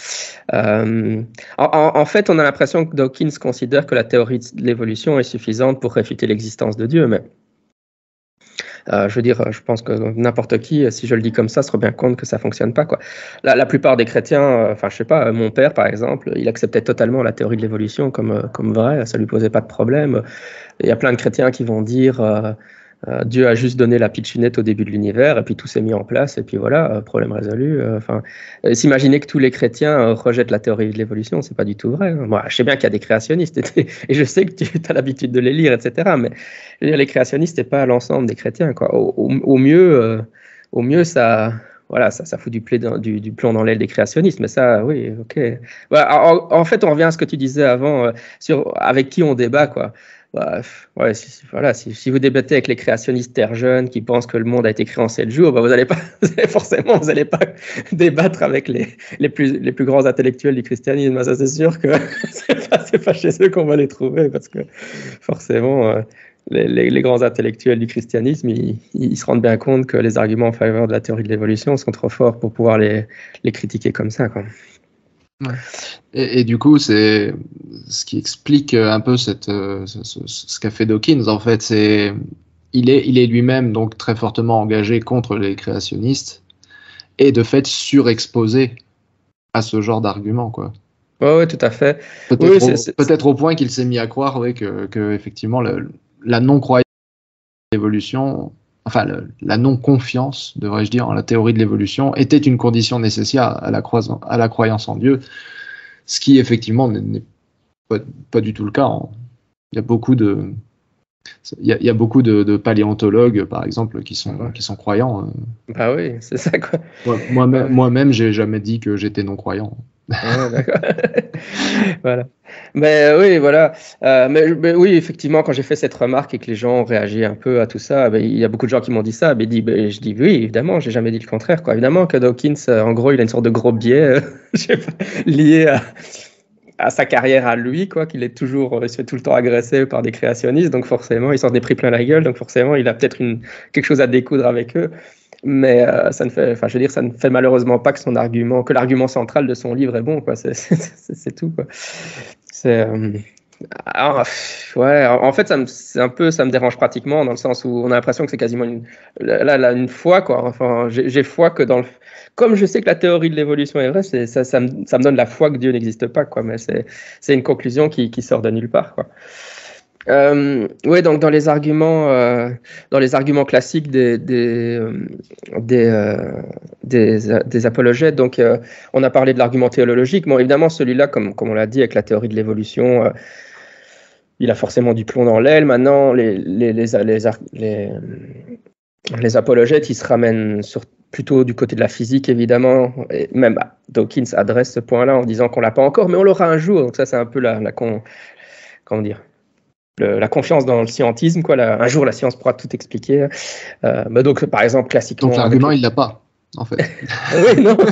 Speaker 3: En fait, on a l'impression que Dawkins considère que la théorie de l'évolution est suffisante pour réfuter l'existence de Dieu, mais je veux dire, je pense que n'importe qui, si je le dis comme ça, se rend bien compte que ça fonctionne pas, quoi. La plupart des chrétiens, je sais pas, mon père par exemple, il acceptait totalement la théorie de l'évolution comme vraie, ça lui posait pas de problème. Il y a plein de chrétiens qui vont dire Dieu a juste donné la pitchounette au début de l'univers et puis tout s'est mis en place et puis voilà, problème résolu. S'imaginer que tous les chrétiens rejettent la théorie de l'évolution, c'est pas du tout vrai, hein. Moi, je sais bien qu'il y a des créationnistes et je sais que tu as l'habitude de les lire, etc. Mais les créationnistes, c'est pas l'ensemble des chrétiens, quoi. Au mieux, ça fout du plomb dans l'aile des créationnistes. Mais ça, oui, ok. En fait, on revient à ce que tu disais avant sur avec qui on débat, quoi. Ouais, si vous débattez avec les créationnistes terre jeunes qui pensent que le monde a été créé en 7 jours, vous n'allez pas débattre avec les plus grands intellectuels du christianisme. Ça, c'est sûr que c'est pas chez eux qu'on va les trouver parce que forcément, les grands intellectuels du christianisme, ils se rendent bien compte que les arguments en faveur de la théorie de l'évolution sont trop forts pour pouvoir les critiquer comme ça, quoi.
Speaker 1: Ouais. Et du coup, c'est ce qui explique un peu ce qu'a fait Dawkins. En fait, il est lui-même donc très fortement engagé contre les créationnistes et de fait surexposé à ce genre d'argument, quoi.
Speaker 3: Ouais, tout à fait.
Speaker 1: Peut-être au point qu'il s'est mis à croire, que effectivement la non-croyance à l'évolution, enfin la non-confiance, devrais-je dire, en la théorie de l'évolution, était une condition nécessaire à la croyance en Dieu, ce qui effectivement n'est pas du tout le cas. Il y a beaucoup de paléontologues, par exemple, qui sont croyants.
Speaker 3: Bah oui, c'est ça, quoi.
Speaker 1: Moi-même, j'ai jamais dit que j'étais non-croyant.
Speaker 3: Ah, d'accord. Voilà. Mais oui, voilà. Mais oui, effectivement, quand j'ai fait cette remarque et que les gens ont réagi un peu à tout ça, il y a beaucoup de gens qui m'ont dit ça. Je dis oui, évidemment, j'ai jamais dit le contraire, quoi. Évidemment que Dawkins, en gros, il a une sorte de gros biais je sais pas, lié à sa carrière à lui, quoi, qu'il est toujours, il se fait tout le temps agresser par des créationnistes, donc forcément, il s'en est pris plein la gueule, donc forcément, il a peut-être quelque chose à découdre avec eux. Mais ça ne fait malheureusement pas que l'argument central de son livre est bon, quoi. C'est tout, quoi. En fait, ça me dérange pratiquement dans le sens où on a l'impression que c'est quasiment une foi, quoi. Enfin, j'ai foi que comme je sais que la théorie de l'évolution est vraie, ça me donne la foi que Dieu n'existe pas, quoi. Mais c'est une conclusion qui sort de nulle part, quoi. Oui, donc dans les arguments classiques des apologètes, donc on a parlé de l'argument théologique. Bon, évidemment, celui-là, comme on l'a dit avec la théorie de l'évolution, il a forcément du plomb dans l'aile. Maintenant, les apologètes, ils se ramènent plutôt du côté de la physique, évidemment. Et même Dawkins adresse ce point-là en disant qu'on l'a pas encore, mais on l'aura un jour. Donc ça, c'est un peu comment dire, la confiance dans le scientisme, quoi. Un jour, la science pourra tout expliquer. Mais donc, par exemple, classiquement.
Speaker 1: Donc l'argument, il l'a pas, en fait.
Speaker 3: Oui, non.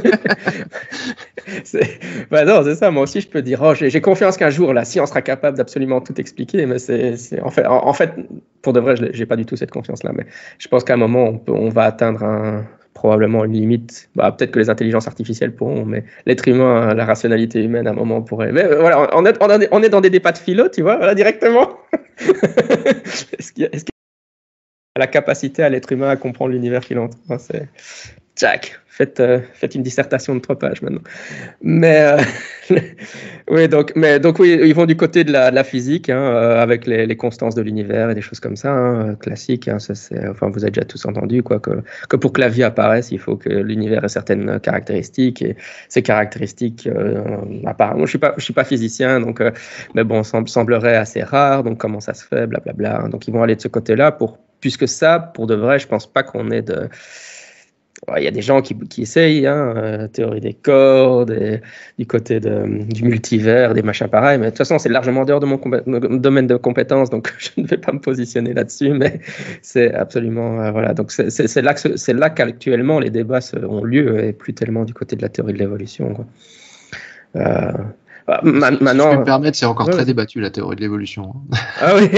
Speaker 3: Non, c'est ça. Moi aussi, je peux dire, j'ai confiance qu'un jour, la science sera capable d'absolument tout expliquer. Mais en fait, pour de vrai, j'ai pas du tout cette confiance-là. Mais je pense qu'à un moment, on va atteindre probablement une limite. Peut-être que les intelligences artificielles pourront, mais l'être humain, la rationalité humaine, à un moment pourrait. Mais voilà, on est dans des débats de philo, tu vois, voilà, directement. Est-ce qu'il y a la capacité à l'être humain à comprendre l'univers qu'il entre? C'est Jack. Faites une dissertation de 3 pages maintenant. Mais oui, donc oui, ils vont du côté de la physique, hein, avec les constances de l'univers et des choses comme ça, hein, classiques. Hein, vous avez déjà tous entendu, quoi, que pour que la vie apparaisse, il faut que l'univers ait certaines caractéristiques, et ces caractéristiques, apparemment, je suis pas physicien, donc, mais bon, semblerait assez rare. Donc comment ça se fait, blablabla. Donc ils vont aller de ce côté-là puisque ça, pour de vrai, je pense pas qu'on ait de. Il y a des gens qui essayent, hein, théorie des cordes, du côté du multivers, des machins pareils, mais de toute façon, c'est largement dehors de mon domaine de compétences, donc je ne vais pas me positionner là-dessus, mais c'est absolument. Voilà. Donc c'est là qu'actuellement les débats ont lieu, et plus tellement du côté de la théorie de l'évolution, quoi.
Speaker 1: Maintenant, si je peux me permettre, c'est encore très débattu, la théorie de l'évolution.
Speaker 3: Ah oui.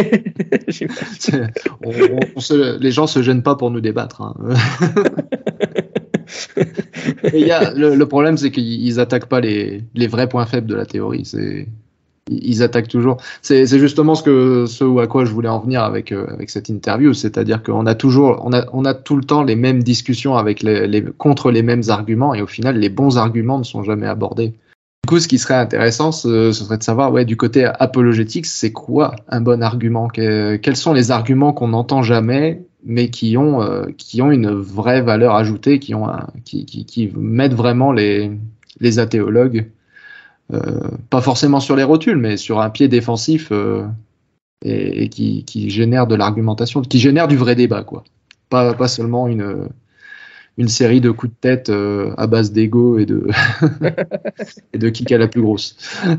Speaker 1: Les gens se gênent pas pour nous débattre. Hein. Le problème, c'est qu'ils attaquent pas les vrais points faibles de la théorie. Ils attaquent toujours. C'est justement ce à quoi je voulais en venir avec cette interview, c'est-à-dire qu'on a on a tout le temps les mêmes discussions contre les mêmes arguments, et au final, les bons arguments ne sont jamais abordés. Du coup, ce qui serait intéressant, ce serait de savoir, du côté apologétique, c'est quoi un bon argument? Quels sont les arguments qu'on n'entend jamais, mais qui ont une vraie valeur ajoutée, qui mettent vraiment les athéologues, pas forcément sur les rotules, mais sur un pied défensif, et qui génèrent de l'argumentation, qui génèrent du vrai débat, quoi. Pas seulement une série de coups de tête à base d'ego et de qui a la plus grosse.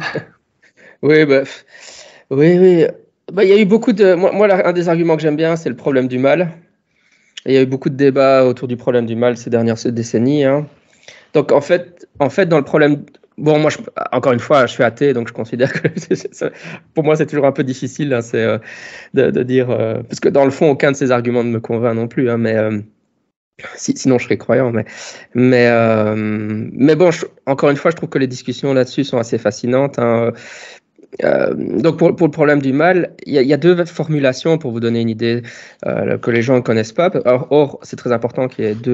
Speaker 3: Oui, oui. Il y a eu beaucoup de. Moi, un des arguments que j'aime bien, c'est le problème du mal. Et il y a eu beaucoup de débats autour du problème du mal ces dernières décennies, hein. Donc, en fait, dans le problème. Bon, moi, encore une fois, je suis athée, donc je considère que pour moi, c'est toujours un peu difficile, hein, de dire. Parce que dans le fond, aucun de ces arguments ne me convainc non plus, hein, mais. Sinon, je serais croyant, mais bon, encore une fois, je trouve que les discussions là-dessus sont assez fascinantes, hein. Donc, pour le problème du mal, il y a 2 formulations pour vous donner une idée, que les gens ne connaissent pas. Or, c'est très important qu'il y ait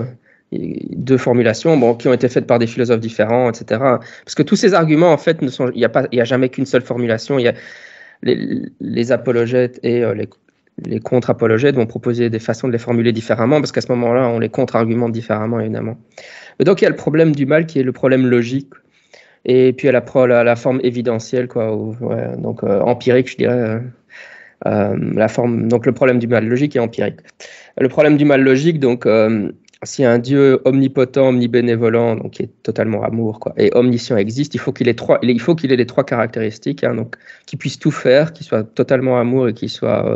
Speaker 3: 2 formulations, qui ont été faites par des philosophes différents, etc. Parce que tous ces arguments, en fait, il y a jamais qu'une seule formulation. Il y a les apologètes et les contre-apologètes vont proposer des façons de les formuler différemment, parce qu'à ce moment-là, on les contre-argumente différemment, évidemment. Et donc, il y a le problème du mal qui est le problème logique, et puis il y a la forme évidentielle, quoi, donc empirique, je dirais. Donc, le problème du mal logique et empirique. Le problème du mal logique, donc, si un Dieu omnipotent, omnibénévolent, donc qui est totalement amour, quoi, et omniscient existe, il faut qu'il ait les 3 caractéristiques, hein, donc qu'il puisse tout faire, qu'il soit totalement amour et qu'il soit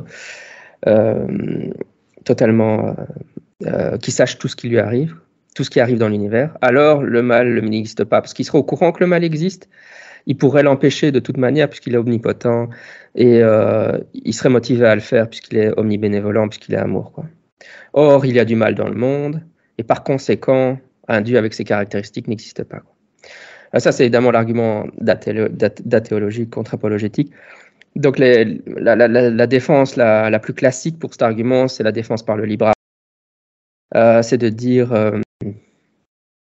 Speaker 3: totalement, qu'il sache tout ce qui lui arrive, tout ce qui arrive dans l'univers. Alors le mal n'existe pas, parce qu'il serait au courant que le mal existe. Il pourrait l'empêcher de toute manière puisqu'il est omnipotent, et il serait motivé à le faire puisqu'il est omnibénévolent, puisqu'il est amour, quoi. Or, il y a du mal dans le monde, et par conséquent, un Dieu avec ces caractéristiques n'existe pas, quoi. Ça, c'est évidemment l'argument d'athéologie contre apologétique. Donc, la défense la plus classique pour cet argument, c'est la défense par le libre arbitre. C'est de dire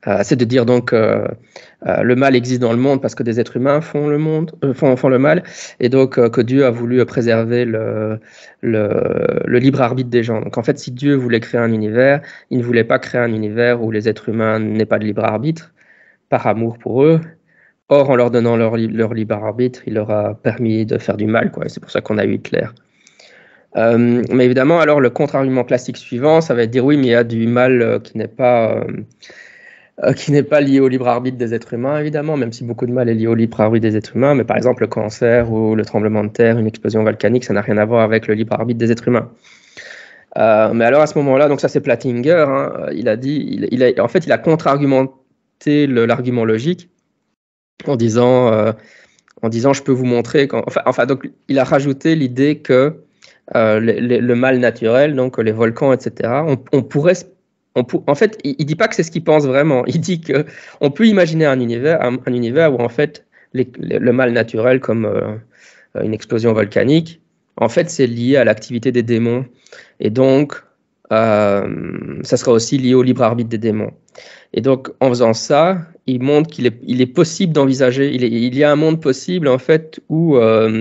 Speaker 3: C'est de dire donc le mal existe dans le monde parce que des êtres humains font le mal, et donc que Dieu a voulu préserver le libre arbitre des gens. Donc en fait, si Dieu voulait créer un univers, il ne voulait pas créer un univers où les êtres humains n'aient pas de libre arbitre, par amour pour eux. Or, en leur donnant leur libre arbitre, il leur a permis de faire du mal, quoi. Et c'est pour ça qu'on a eu Hitler. Mais évidemment, alors le contre-argument classique suivant, ça va être de dire oui, mais il y a du mal qui n'est pas lié au libre arbitre des êtres humains, évidemment, même si beaucoup de mal est lié au libre arbitre des êtres humains. Mais par exemple, le cancer ou le tremblement de terre, une explosion volcanique, ça n'a rien à voir avec le libre arbitre des êtres humains. Mais alors à ce moment-là, donc ça c'est Plattinger, hein, il a dit, en fait, il a contre-argumenté l'argument logique en disant, je peux vous montrer, donc il a rajouté l'idée que le mal naturel, donc les volcans, etc., en fait, il dit pas que c'est ce qu'il pense vraiment. Il dit que on peut imaginer un univers où en fait le mal naturel, comme une explosion volcanique, en fait, c'est lié à l'activité des démons, et donc ça sera aussi lié au libre arbitre des démons. Et donc, en faisant ça, il montre qu'il est possible d'envisager. Il y a un monde possible en fait où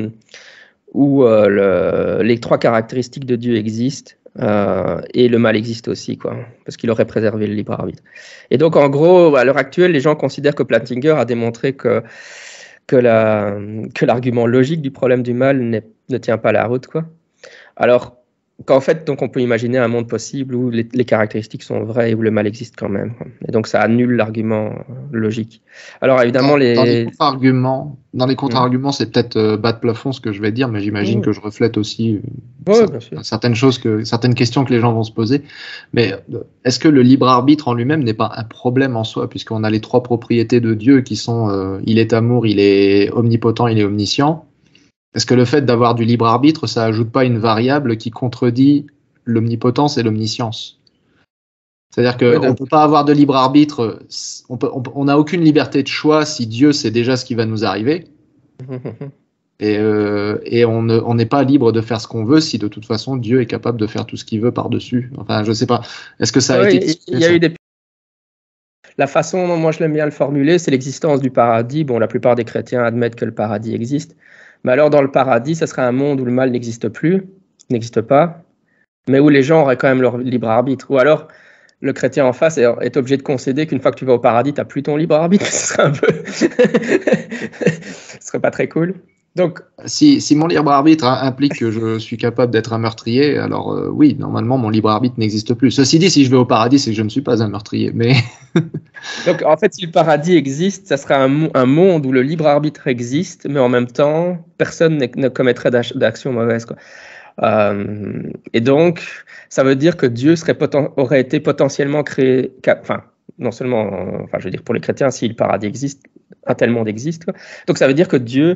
Speaker 3: les trois caractéristiques de Dieu existent. Et le mal existe aussi, quoi, parce qu'il aurait préservé le libre arbitre. Et donc, en gros, à l'heure actuelle, les gens considèrent que Plattinger a démontré que l'argument logique du problème du mal ne tient pas la route, quoi. Alors qu'en fait, donc, on peut imaginer un monde possible où les caractéristiques sont vraies et où le mal existe quand même, quoi. Et donc, ça annule l'argument logique. Alors, évidemment, dans
Speaker 1: les contre-arguments, c'est peut-être bas de plafond ce que je vais dire, mais j'imagine que je reflète aussi certaines questions que les gens vont se poser. Mais est-ce que le libre arbitre en lui-même n'est pas un problème en soi, puisqu'on a les trois propriétés de Dieu qui sont il est amour, il est omnipotent, il est omniscient. Est-ce que le fait d'avoir du libre arbitre, ça ajoute pas une variable qui contredit l'omnipotence et l'omniscience? C'est-à-dire qu'on ne peut pas avoir de libre arbitre, on n'a aucune liberté de choix si Dieu sait déjà ce qui va nous arriver. Et on n'est pas libre de faire ce qu'on veut si de toute façon Dieu est capable de faire tout ce qu'il veut par-dessus. Enfin, je sais pas. Est-ce que ça a été...
Speaker 3: Il y a eu La façon dont moi je l'aime bien le formuler, c'est l'existence du paradis. Bon, la plupart des chrétiens admettent que le paradis existe. Mais alors, dans le paradis, ça serait un monde où le mal n'existe pas, mais où les gens auraient quand même leur libre arbitre. Ou alors, le chrétien en face est obligé de concéder qu'une fois que tu vas au paradis, tu n'as plus ton libre arbitre. Ce serait un peu... Ce serait pas très cool. Donc,
Speaker 1: si mon libre arbitre implique que je suis capable d'être un meurtrier, alors oui, normalement, mon libre arbitre n'existe plus. Ceci dit, si je vais au paradis, c'est que je ne suis pas un meurtrier. Mais...
Speaker 3: Donc, en fait, si le paradis existe, ça serait un monde où le libre arbitre existe, mais en même temps, personne ne commettrait d'actions mauvaises, quoi. Et donc, ça veut dire que Dieu aurait été potentiellement créé, non seulement, je veux dire, pour les chrétiens, si le paradis existe, un tel monde existe, quoi. Donc, ça veut dire que Dieu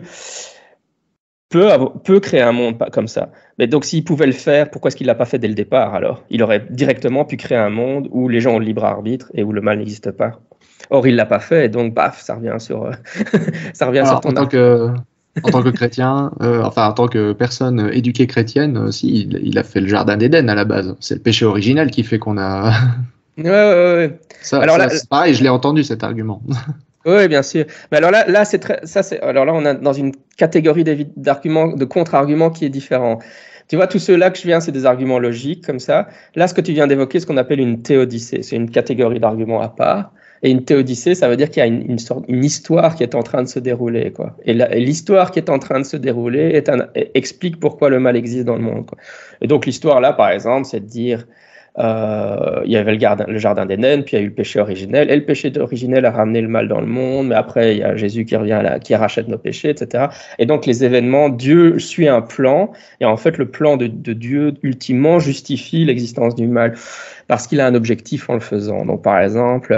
Speaker 3: peut créer un monde comme ça. Mais donc, s'il pouvait le faire, pourquoi est-ce qu'il ne l'a pas fait dès le départ, alors? Il aurait directement pu créer un monde où les gens ont le libre arbitre et où le mal n'existe pas. Or, il ne l'a pas fait, et donc, baf, ça revient sur, sur ton
Speaker 1: argument. En tant que chrétien, en tant que personne éduquée chrétienne, si, il a fait le jardin d'Éden à la base. C'est le péché originel qui fait qu'on a...
Speaker 3: Ouais.
Speaker 1: C'est pareil, je l'ai entendu cet argument.
Speaker 3: Oui, bien sûr. Mais alors là on est dans une catégorie d'arguments, de contre-arguments qui est différent. Tu vois, tous ceux-là que je viens, c'est des arguments logiques comme ça. Là, ce que tu viens d'évoquer, ce qu'on appelle une théodicée, c'est une catégorie d'arguments à part. Et une théodicée, ça veut dire qu'il y a une histoire qui est en train de se dérouler, quoi. Et l'histoire qui est en train de se dérouler explique pourquoi le mal existe dans le monde, quoi. Et donc l'histoire là, par exemple, c'est de dire il y avait le jardin d'Éden, puis il y a eu le péché originel, et le péché originel a ramené le mal dans le monde, mais après il y a Jésus qui revient là, qui rachète nos péchés, etc. Et donc les événements, Dieu suit un plan, et en fait le plan de Dieu ultimement justifie l'existence du mal, parce qu'il a un objectif en le faisant. Donc par exemple,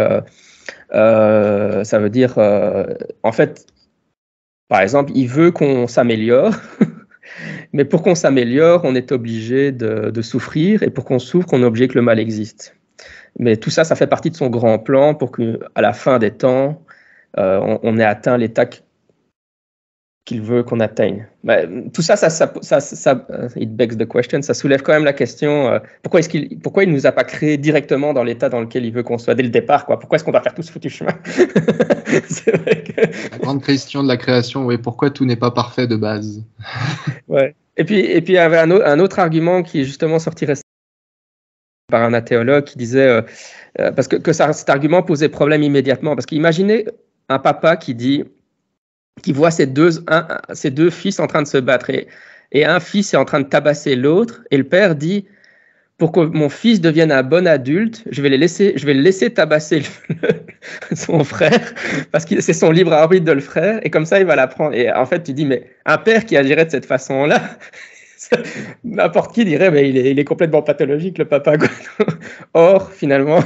Speaker 3: ça veut dire, en fait, par exemple, il veut qu'on s'améliore. Mais pour qu'on s'améliore, on est obligé de souffrir, et pour qu'on souffre, on est obligé que le mal existe. Mais tout ça, ça fait partie de son grand plan pour qu'à la fin des temps, on ait atteint l'état qu'il veut qu'on atteigne. Tout ça, it begs the question, ça soulève quand même la question, pourquoi il nous a pas créé directement dans l'état dans lequel il veut qu'on soit dès le départ, quoi. Pourquoi est-ce qu'on doit faire tout ce foutu chemin?
Speaker 1: C'est vrai que... La grande question de la création, oui, pourquoi tout n'est pas parfait de base?
Speaker 3: Ouais. Et puis il y avait un autre argument qui est justement sorti récemment par un athéologue qui disait, parce que cet argument posait problème immédiatement, parce qu'imaginez un papa qui voit ses deux fils en train de se battre et un fils est en train de tabasser l'autre et le père dit, pour que mon fils devienne un bon adulte, je vais le laisser tabasser son frère parce que c'est son libre arbitre de le faire et comme ça il va l'apprendre. Et en fait tu dis, mais un père qui agirait de cette façon-là, n'importe qui dirait, mais il est complètement pathologique le papa. Or finalement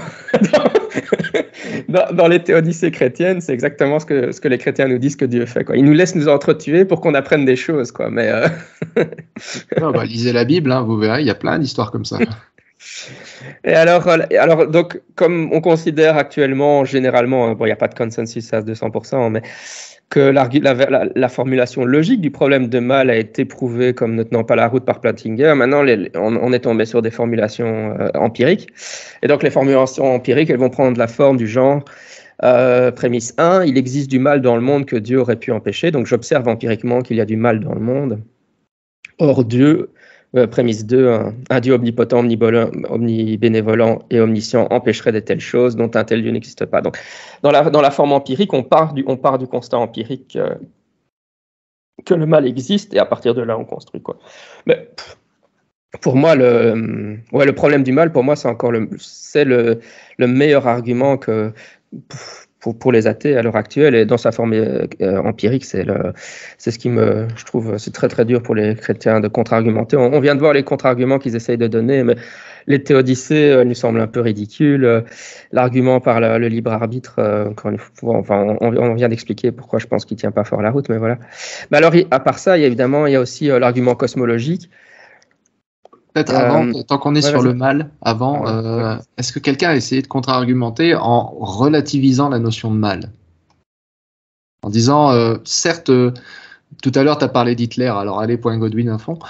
Speaker 3: dans les théodicies chrétiennes, c'est exactement ce que les chrétiens nous disent que Dieu fait, quoi. Il nous laisse nous entretuer pour qu'on apprenne des choses, quoi. Mais
Speaker 1: lisez la Bible, hein, vous verrez, il y a plein d'histoires comme ça.
Speaker 3: Et alors, donc, comme on considère actuellement, généralement, il n'y a pas de consensus à 200%, mais que la formulation logique du problème de mal a été prouvée comme ne tenant pas la route par Plantinga. Maintenant, on est tombé sur des formulations empiriques. Et donc, les formulations empiriques, elles vont prendre la forme du genre prémisse 1, il existe du mal dans le monde que Dieu aurait pu empêcher. Donc, j'observe empiriquement qu'il y a du mal dans le monde. Or, Dieu, prémisse 2, un Dieu omnipotent, omnibénévolent et omniscient empêcherait de telles choses dont un tel Dieu n'existe pas. Donc, dans la forme empirique, on part du constat empirique que le mal existe et à partir de là, on construit, quoi. Mais pour moi, le problème du mal, pour moi, c'est le meilleur argument pour les athées à l'heure actuelle, et dans sa forme empirique, c'est ce qui je trouve, c'est très très dur pour les chrétiens de contre-argumenter. On vient de voir les contre-arguments qu'ils essayent de donner, mais les théodicées nous semblent un peu ridicules. L'argument par le libre arbitre, encore une fois, enfin, on vient d'expliquer pourquoi je pense qu'il tient pas fort la route, mais voilà. Mais alors, à part ça, il y a aussi l'argument cosmologique.
Speaker 1: Peut-être avant, tant qu'on est sur le mal, est-ce que quelqu'un a essayé de contre-argumenter en relativisant la notion de mal? En disant, certes, tout à l'heure, tu as parlé d'Hitler, alors allez, point Godwin à fond.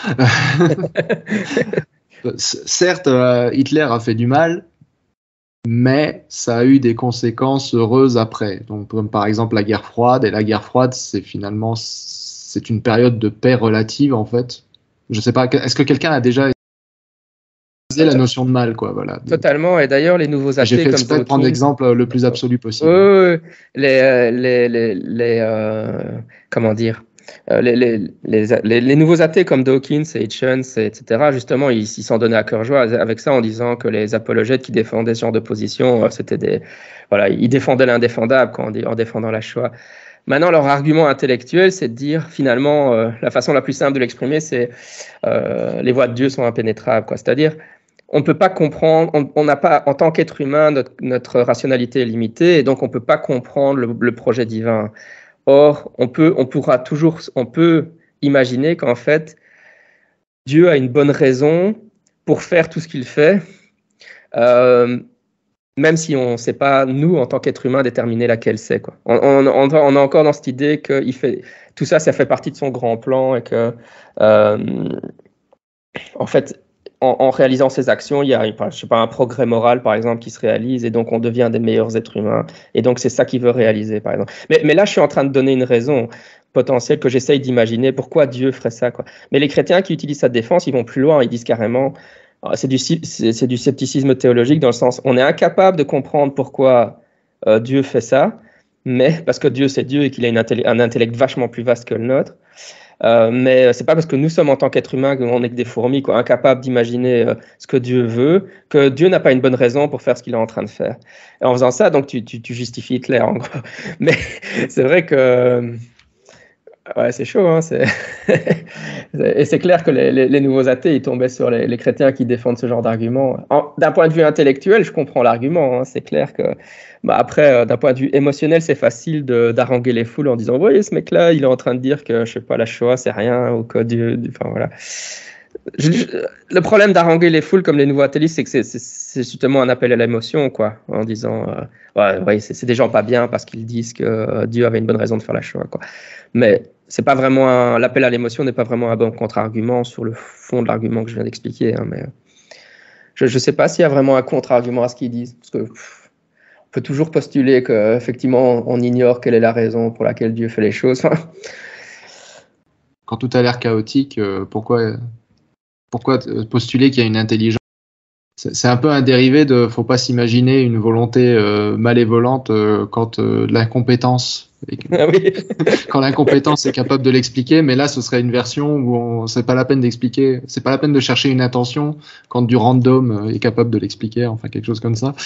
Speaker 1: Certes, Hitler a fait du mal, mais ça a eu des conséquences heureuses après. Donc, comme par exemple la guerre froide, et la guerre froide, c'est une période de paix relative, en fait. Je sais pas, est-ce que quelqu'un a déjà la notion de mal, quoi, voilà.
Speaker 3: Totalement, et d'ailleurs les nouveaux athées,
Speaker 1: j'ai fait exprès de prendre l'exemple le plus absolu possible.
Speaker 3: Comment dire, les nouveaux athées comme Dawkins et Hitchens, etc., justement, ils s'en donnaient à cœur joie avec ça en disant que les apologètes qui défendaient ce genre de position, ils défendaient l'indéfendable en défendant la Shoah. Maintenant, leur argument intellectuel, c'est de dire finalement, la façon la plus simple de l'exprimer, c'est les voies de Dieu sont impénétrables, quoi. C'est-à-dire, on ne peut pas comprendre, on n'a pas, en tant qu'être humain, notre rationalité est limitée, et donc on ne peut pas comprendre le projet divin. Or, on peut imaginer qu'en fait, Dieu a une bonne raison pour faire tout ce qu'il fait, même si on ne sait pas, nous, en tant qu'être humain, déterminer laquelle c'est, quoi. On est encore dans cette idée que tout ça, ça fait partie de son grand plan et que, en fait, en réalisant ces actions, il y a, je sais pas, un progrès moral, par exemple, qui se réalise, et donc on devient des meilleurs êtres humains. Et donc, c'est ça qu'il veut réaliser, par exemple. Mais là, je suis en train de donner une raison potentielle que j'essaye d'imaginer pourquoi Dieu ferait ça, quoi. Mais les chrétiens qui utilisent sa défense, ils vont plus loin, ils disent carrément, c'est du scepticisme théologique, dans le sens, on est incapable de comprendre pourquoi Dieu fait ça, mais parce que Dieu, c'est Dieu et qu'il a un intellect vachement plus vaste que le nôtre. Mais c'est pas parce que nous sommes en tant qu'être humain qu'on n'est que des fourmis, quoi, incapables d'imaginer ce que Dieu veut, que Dieu n'a pas une bonne raison pour faire ce qu'il est en train de faire. Et en faisant ça, donc tu justifies Hitler, en gros. Mais c'est vrai que ouais, c'est chaud, hein, et c'est clair que les nouveaux athées, ils tombaient sur les chrétiens qui défendent ce genre d'argument. D'un point de vue intellectuel, je comprends l'argument, hein, c'est clair que après, d'un point de vue émotionnel, c'est facile d'haranguer les foules en disant, oui, ce mec-là, il est en train de dire que, je sais pas, la Shoah, c'est rien, ou que Dieu, enfin voilà. Le problème d'haranguer les foules comme les nouveaux athéistes, c'est que c'est justement un appel à l'émotion, quoi, en disant ouais, c'est des gens pas bien parce qu'ils disent que Dieu avait une bonne raison de faire la Shoah, quoi. Mais c'est pas vraiment l'appel à l'émotion n'est pas vraiment un bon contre-argument sur le fond de l'argument que je viens d'expliquer. Hein, mais je ne sais pas s'il y a vraiment un contre-argument à ce qu'ils disent, parce que on peut toujours postuler qu'effectivement on ignore quelle est la raison pour laquelle Dieu fait les choses.
Speaker 1: Quand tout a l'air chaotique, pourquoi postuler qu'il y a une intelligence? C'est un peu un dérivé de faut pas s'imaginer une volonté malévolente quand l'incompétence
Speaker 3: Ah oui.
Speaker 1: quand l'incompétence est capable de l'expliquer, mais là ce serait une version où c'est pas la peine d'expliquer, c'est pas la peine de chercher une intention quand du random est capable de l'expliquer, enfin quelque chose comme ça.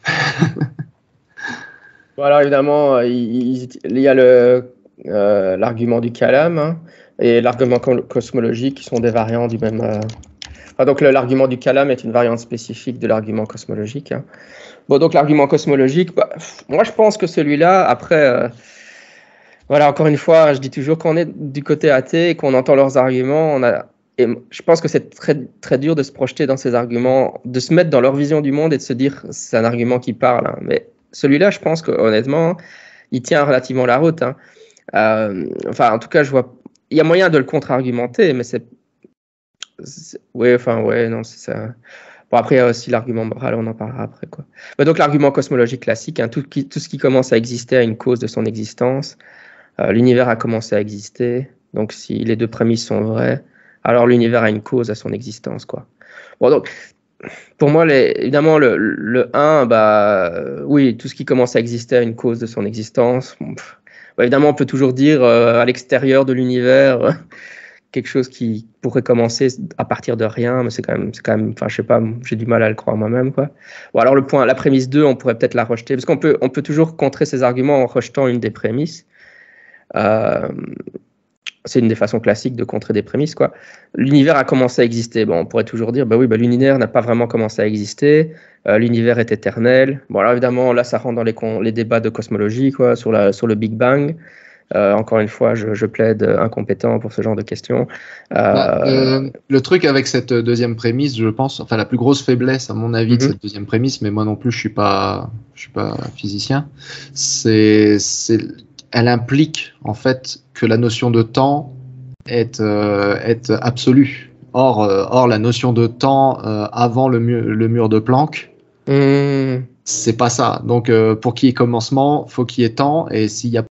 Speaker 3: Bon, alors évidemment, il y a l'argument du kalam, hein, et l'argument cosmologique qui sont des variants du même. Donc l'argument du kalam est une variante spécifique de l'argument cosmologique. Hein. Bon, donc l'argument cosmologique, moi je pense que celui-là, après, voilà, encore une fois, je dis toujours qu'on est du côté athée et qu'on entend leurs arguments, et je pense que c'est très, très dur de se projeter dans ces arguments, de se mettre dans leur vision du monde et de se dire c'est un argument qui parle. Hein. Mais celui-là, je pense que honnêtement, il tient relativement la route. Hein. Enfin, en tout cas, il y a moyen de le contre-argumenter, mais non, c'est ça. Bon, après, il y a aussi l'argument moral, on en parlera après, quoi. Mais donc, l'argument cosmologique classique, hein, tout ce qui commence à exister a une cause de son existence. L'univers a commencé à exister. Donc, si les deux prémices sont vraies, alors l'univers a une cause à son existence, quoi. Bon, donc, pour moi, évidemment, le 1, oui, tout ce qui commence à exister a une cause de son existence. Bon, évidemment, on peut toujours dire à l'extérieur de l'univers quelque chose qui pourrait commencer à partir de rien, mais c'est quand même, enfin, je sais pas, j'ai du mal à le croire moi-même, quoi. Ou alors la prémisse 2, on pourrait peut-être la rejeter, parce on peut toujours contrer ces arguments en rejetant une des prémisses. C'est une des façons classiques de contrer des prémisses, quoi. L'univers a commencé à exister. Bon, on pourrait toujours dire, l'univers n'a pas vraiment commencé à exister. L'univers est éternel. Bon, alors évidemment, là, ça rentre dans les débats de cosmologie, quoi, sur le Big Bang. Encore une fois, je plaide incompétent pour ce genre de questions.
Speaker 1: Le truc avec cette deuxième prémisse, je pense, enfin la plus grosse faiblesse à mon avis de cette deuxième prémisse, mais moi non plus je suis pas physicien, elle implique en fait que la notion de temps est absolue. Or la notion de temps avant le mur de Planck, c'est pas ça. Donc pour qu'il y ait commencement, faut qu'il y ait temps, et s'il y a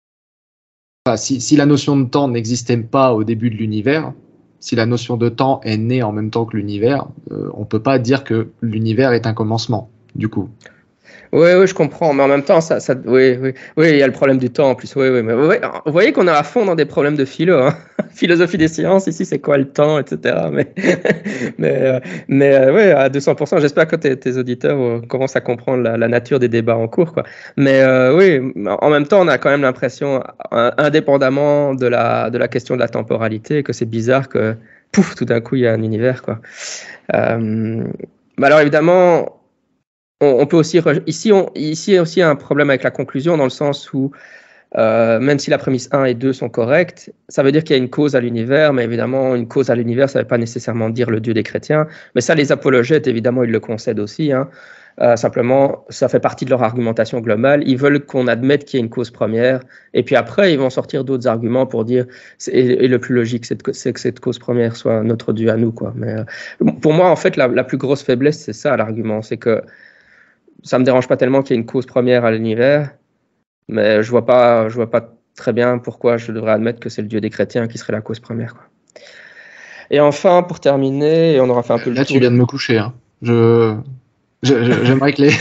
Speaker 1: si la notion de temps n'existait pas au début de l'univers, si la notion de temps est née en même temps que l'univers, on peut pas dire que l'univers est un commencement, du coup.
Speaker 3: Oui, je comprends, mais en même temps, oui, il y a le problème du temps en plus. Oui, mais vous voyez qu'on est à fond dans des problèmes de philo, hein. Philosophie des sciences, ici, c'est quoi le temps, etc. Mais oui, à 200%. J'espère que tes auditeurs commencent à comprendre la nature des débats en cours, quoi. Mais oui, en même temps, on a quand même l'impression, indépendamment de la question de la temporalité, que c'est bizarre que, pouf, tout d'un coup, il y a un univers, quoi. Alors évidemment. On peut aussi ici il y a aussi un problème avec la conclusion dans le sens où même si la prémisse 1 et 2 sont correctes, ça veut dire qu'il y a une cause à l'univers, mais évidemment une cause à l'univers, ça ne veut pas nécessairement dire le Dieu des chrétiens. Mais ça, les apologètes, évidemment, ils le concèdent aussi. Hein. Simplement, ça fait partie de leur argumentation globale. Ils veulent qu'on admette qu'il y a une cause première, et puis après, ils vont sortir d'autres arguments pour dire, et le plus logique, c'est que cette cause première soit notre Dieu à nous, quoi. Mais pour moi, en fait, la plus grosse faiblesse, c'est ça l'argument, c'est que ça me dérange pas tellement qu'il y ait une cause première à l'univers, mais je vois pas très bien pourquoi je devrais admettre que c'est le Dieu des chrétiens qui serait la cause première, quoi. Et enfin, pour terminer, on aura fait un peu le tour.
Speaker 1: Là, tu viens de me coucher, hein. J'aimerais que les...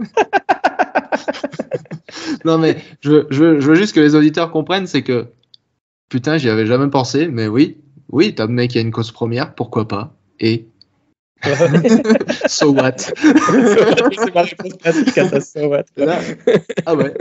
Speaker 1: Non, mais je veux juste que les auditeurs comprennent, c'est que, putain, j'y avais jamais pensé, mais oui, t'admets qu'il y a une cause première, pourquoi pas, et... So what?
Speaker 3: C'est ma réponse pratique à ça, so what?
Speaker 1: Ah ouais.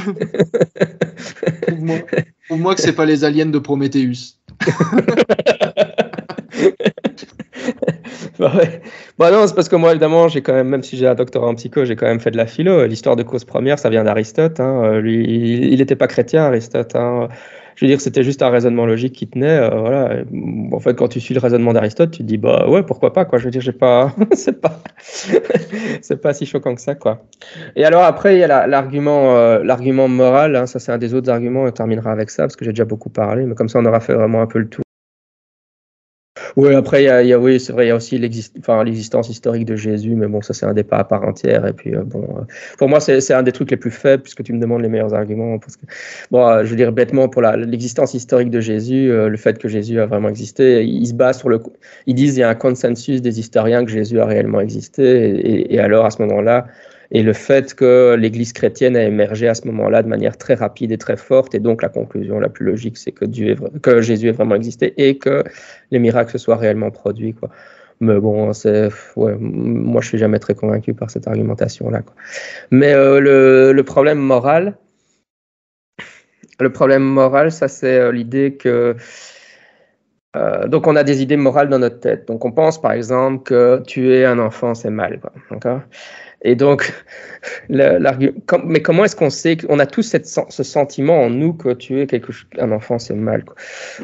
Speaker 1: Prouve-moi que c'est pas les aliens de Prometheus.
Speaker 3: Ouais. Bah non, c'est parce que moi, évidemment, j'ai quand même, même si j'ai un doctorat en psycho, j'ai quand même fait de la philo. L'histoire de cause première, ça vient d'Aristote. Lui, il n'était pas chrétien, Aristote. Je veux dire, c'était juste un raisonnement logique qui tenait. Voilà. En fait, quand tu suis le raisonnement d'Aristote, tu te dis, bah ouais, pourquoi pas, quoi. Je veux dire, j'ai pas, c'est pas si choquant que ça, quoi. Et alors après, il y a l'argument moral. Ça, c'est un des autres arguments. On terminera avec ça parce que j'ai déjà beaucoup parlé. Mais comme ça, on aura fait vraiment un peu le tour. Oui, après, oui, c'est vrai, il y a aussi l'existence historique de Jésus, mais bon, ça, c'est un débat à part entière. Et puis, pour moi, c'est un des trucs les plus faibles, puisque tu me demandes les meilleurs arguments. Parce que, bon, je veux dire, bêtement, pour l'existence historique de Jésus, le fait que Jésus a vraiment existé, ils se basent ils disent qu'il y a un consensus des historiens que Jésus a réellement existé, et alors, à ce moment-là, et le fait que l'Église chrétienne a émergé à ce moment-là de manière très rapide et très forte, et donc la conclusion la plus logique, c'est que Jésus ait vraiment existé et que les miracles se soient réellement produits, quoi. Mais bon, moi je suis jamais très convaincu par cette argumentation-là, quoi. Mais le problème moral, ça c'est l'idée que donc on a des idées morales dans notre tête. Donc on pense par exemple que tuer un enfant c'est mal, quoi. D'accord ? Et donc, mais comment est-ce qu'on sait qu'on a tous ce sentiment en nous que tuer un enfant, c'est mal, quoi.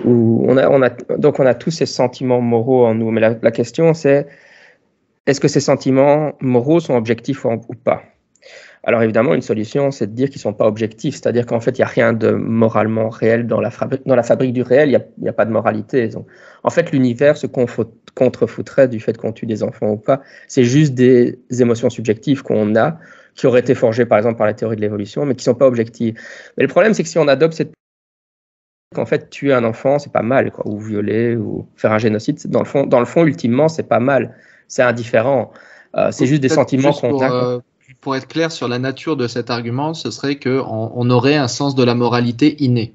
Speaker 3: Donc, on a tous ces sentiments moraux en nous. Mais la question, c'est est-ce que ces sentiments moraux sont objectifs ou pas? Alors, évidemment, une solution, c'est de dire qu'ils ne sont pas objectifs. C'est-à-dire qu'en fait, il n'y a rien de moralement réel dans la fabrique du réel. Il n'y a pas de moralité. Donc, en fait, l'univers se contrefoutrait du fait qu'on tue des enfants ou pas. C'est juste des émotions subjectives qu'on a, qui auraient été forgées, par exemple, par la théorie de l'évolution, mais qui ne sont pas objectives. Mais le problème, c'est que si on adopte cette qu'en fait, tuer un enfant, c'est pas mal, quoi, ou violer, ou faire un génocide, dans le fond, ultimement, c'est pas mal. C'est indifférent. C'est juste des sentiments qu'on a.
Speaker 1: Pour être clair sur la nature de cet argument, ce serait qu'on aurait un sens de la moralité inné.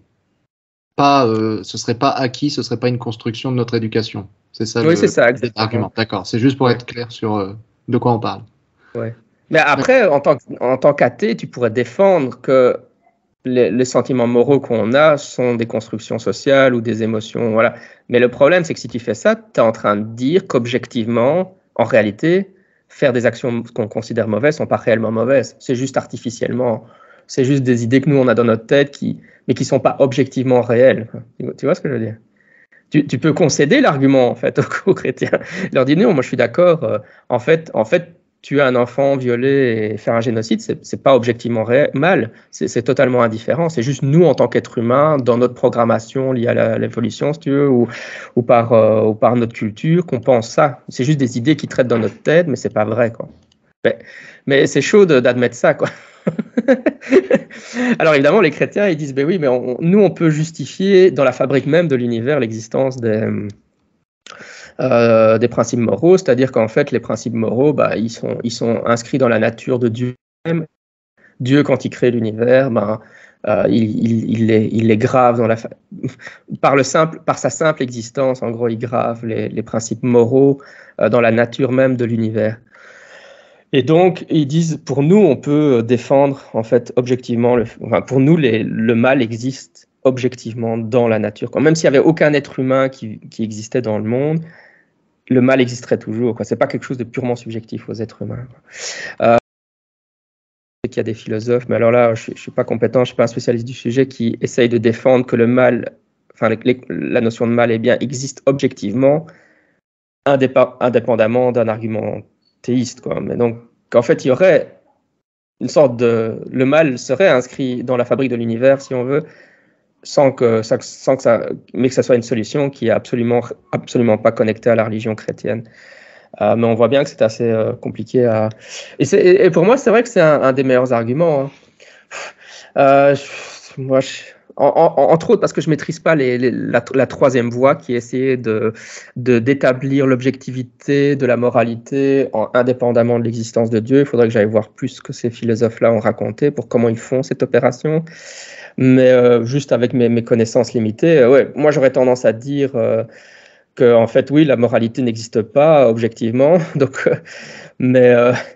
Speaker 1: Ce serait pas acquis, ce serait pas une construction de notre éducation. C'est ça
Speaker 3: cet
Speaker 1: argument. D'accord. C'est juste pour être clair sur de quoi on parle.
Speaker 3: Ouais. Mais après, en tant qu'athée, tu pourrais défendre que les sentiments moraux qu'on a sont des constructions sociales ou des émotions. Voilà. Mais le problème, c'est que si tu fais ça, tu es en train de dire qu'objectivement, en réalité, faire des actions qu'on considère mauvaises ne sont pas réellement mauvaises. C'est juste artificiellement. C'est juste des idées que nous, on a dans notre tête, mais qui ne sont pas objectivement réelles. Tu vois ce que je veux dire? Tu peux concéder l'argument, en fait, aux chrétiens. Leur dire non, moi je suis d'accord. En fait, tuer un enfant, violer et faire un génocide, c'est pas objectivement mal. C'est totalement indifférent. C'est juste nous, en tant qu'êtres humains, dans notre programmation liée à l'évolution, si tu veux, ou par notre culture, qu'on pense ça. C'est juste des idées qui traitent dans notre tête, mais c'est pas vrai, quoi. Mais c'est chaud d'admettre ça, quoi. Alors évidemment, les chrétiens, ils disent, ben oui, mais nous, on peut justifier dans la fabrique même de l'univers l'existence des principes moraux, c'est-à-dire qu'en fait, les principes moraux, ils sont inscrits dans la nature de Dieu même. Dieu, quand il crée l'univers, il les grave par sa simple existence. En gros, il grave les principes moraux dans la nature même de l'univers. Et donc, ils disent, pour nous, on peut défendre, en fait, objectivement, pour nous, le mal existe objectivement dans la nature. Même s'il n'y avait aucun être humain qui existait dans le monde, le mal existerait toujours. Ce n'est pas quelque chose de purement subjectif aux êtres humains. Il y a des philosophes, mais alors là, je ne suis pas compétent, je ne suis pas un spécialiste du sujet, qui essayent de défendre que le mal, la notion de mal et bien existe objectivement, indépendamment d'un argument théiste, quoi. Mais donc, qu'en fait, il y aurait une sorte le mal serait inscrit dans la fabrique de l'univers, si on veut, mais que ça soit une solution qui est absolument pas connectée à la religion chrétienne. Mais on voit bien que c'est assez compliqué à... Et pour moi, c'est vrai que c'est un des meilleurs arguments, hein. Moi, entre autres parce que je ne maîtrise pas la troisième voie qui essayait d'établir l'objectivité de la moralité indépendamment de l'existence de Dieu. Il faudrait que j'aille voir plus ce que ces philosophes-là ont raconté pour comment ils font cette opération. Mais juste avec mes connaissances limitées, moi j'aurais tendance à dire que en fait oui, la moralité n'existe pas objectivement, donc mais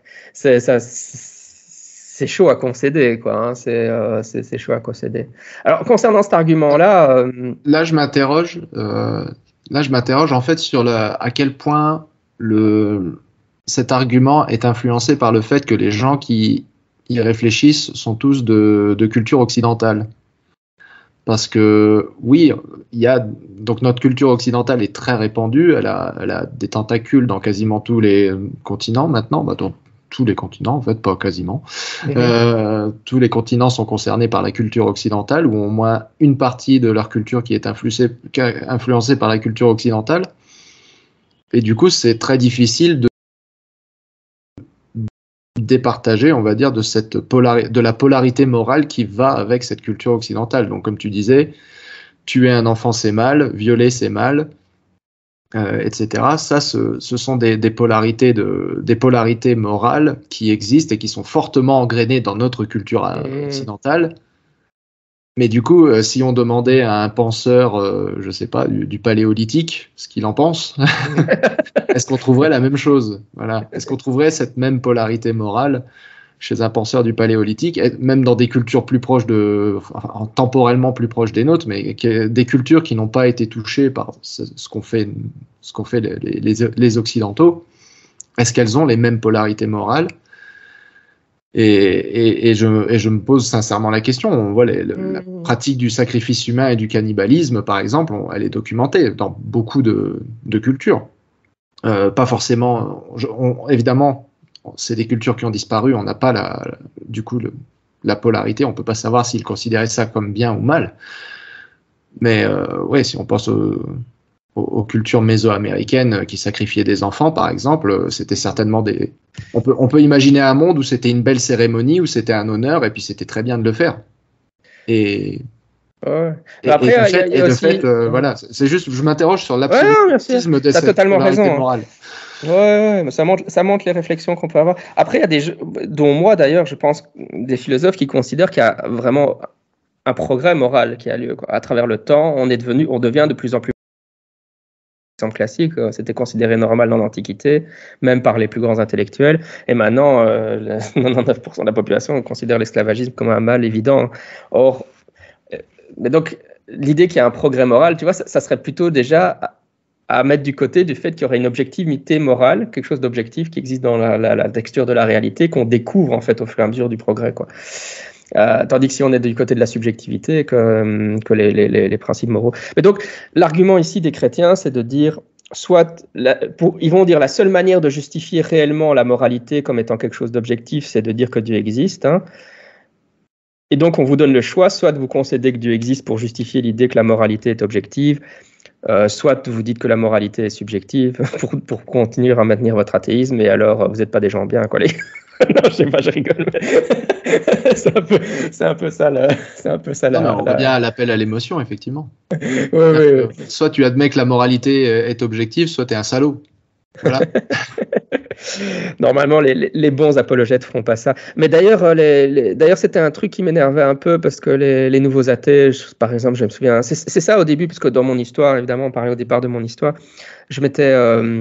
Speaker 3: c'est chaud à concéder, quoi, hein. C'est chaud à concéder. Alors concernant cet argument-là,
Speaker 1: là je m'interroge en fait sur à quel point cet argument est influencé par le fait que les gens qui y réfléchissent sont tous de culture occidentale. Parce que oui, donc notre culture occidentale est très répandue, elle a des tentacules dans quasiment tous les continents maintenant, dans tous les continents en fait, pas quasiment. Tous les continents sont concernés par la culture occidentale, ou au moins une partie de leur culture qui est influencée par la culture occidentale. Et du coup, c'est très difficile de départager, on va dire, de la polarité morale qui va avec cette culture occidentale. Donc, comme tu disais, tuer un enfant, c'est mal, violer, c'est mal, etc. Ça, ce sont des polarités morales qui existent et qui sont fortement engrainées dans notre culture occidentale. Mais du coup, si on demandait à un penseur, je sais pas, du paléolithique, ce qu'il en pense, est-ce qu'on trouverait la même chose? Voilà. Est-ce qu'on trouverait cette même polarité morale chez un penseur du paléolithique, même dans des cultures plus proches temporellement plus proches des nôtres, mais des cultures qui n'ont pas été touchées par ce qu'ont fait les Occidentaux? Est-ce qu'elles ont les mêmes polarités morales? Et je me pose sincèrement la question. On voit la pratique du sacrifice humain et du cannibalisme, par exemple, elle est documentée dans beaucoup de cultures. Pas forcément. Évidemment, c'est des cultures qui ont disparu. On n'a pas la polarité. On peut pas savoir s'ils considéraient ça comme bien ou mal. Mais ouais, si on pense aux cultures mésoaméricaines qui sacrifiaient des enfants, par exemple, c'était certainement on peut imaginer un monde où c'était une belle cérémonie, où c'était un honneur, et puis c'était très bien de le faire. Voilà, c'est juste, je m'interroge sur l'absolutisme de cette polarité morale.
Speaker 2: Ouais, mais ça montre les réflexions qu'on peut avoir. Après, il y a des jeux, dont moi d'ailleurs, je pense, des philosophes qui considèrent qu'il y a vraiment un progrès moral qui a lieu, quoi. À travers le temps, on devient de plus en plus classique, c'était considéré normal dans l'Antiquité, même par les plus grands intellectuels, et maintenant 99% de la population considère l'esclavagisme comme un mal évident. Or, mais donc l'idée qu'il y a un progrès moral, tu vois, ça serait plutôt déjà à mettre du côté du fait qu'il y aurait une objectivité morale, quelque chose d'objectif qui existe dans la texture de la réalité, qu'on découvre en fait au fur et à mesure du progrès, quoi. Tandis que si on est du côté de la subjectivité, que les principes moraux. Mais donc, l'argument ici des chrétiens, c'est de dire, ils vont dire la seule manière de justifier réellement la moralité comme étant quelque chose d'objectif, c'est de dire que Dieu existe. Hein. Et donc, on vous donne le choix, soit de vous concéder que Dieu existe pour justifier l'idée que la moralité est objective, soit vous dites que la moralité est subjective pour continuer à maintenir votre athéisme, et alors vous n'êtes pas des gens bien, quoi. Non, je sais pas, je rigole. Mais c'est un peu ça.
Speaker 1: On revient à l'appel à l'émotion, effectivement.
Speaker 2: Ouais.
Speaker 1: Soit tu admets que la moralité est objective, soit tu es un salaud. Voilà.
Speaker 2: Normalement, les bons apologètes feront pas ça. Mais d'ailleurs, c'était un truc qui m'énervait un peu parce que les nouveaux athées, par exemple, je me souviens, c'est ça au début, puisque dans mon histoire, évidemment, on parlait au départ de mon histoire, je m'étais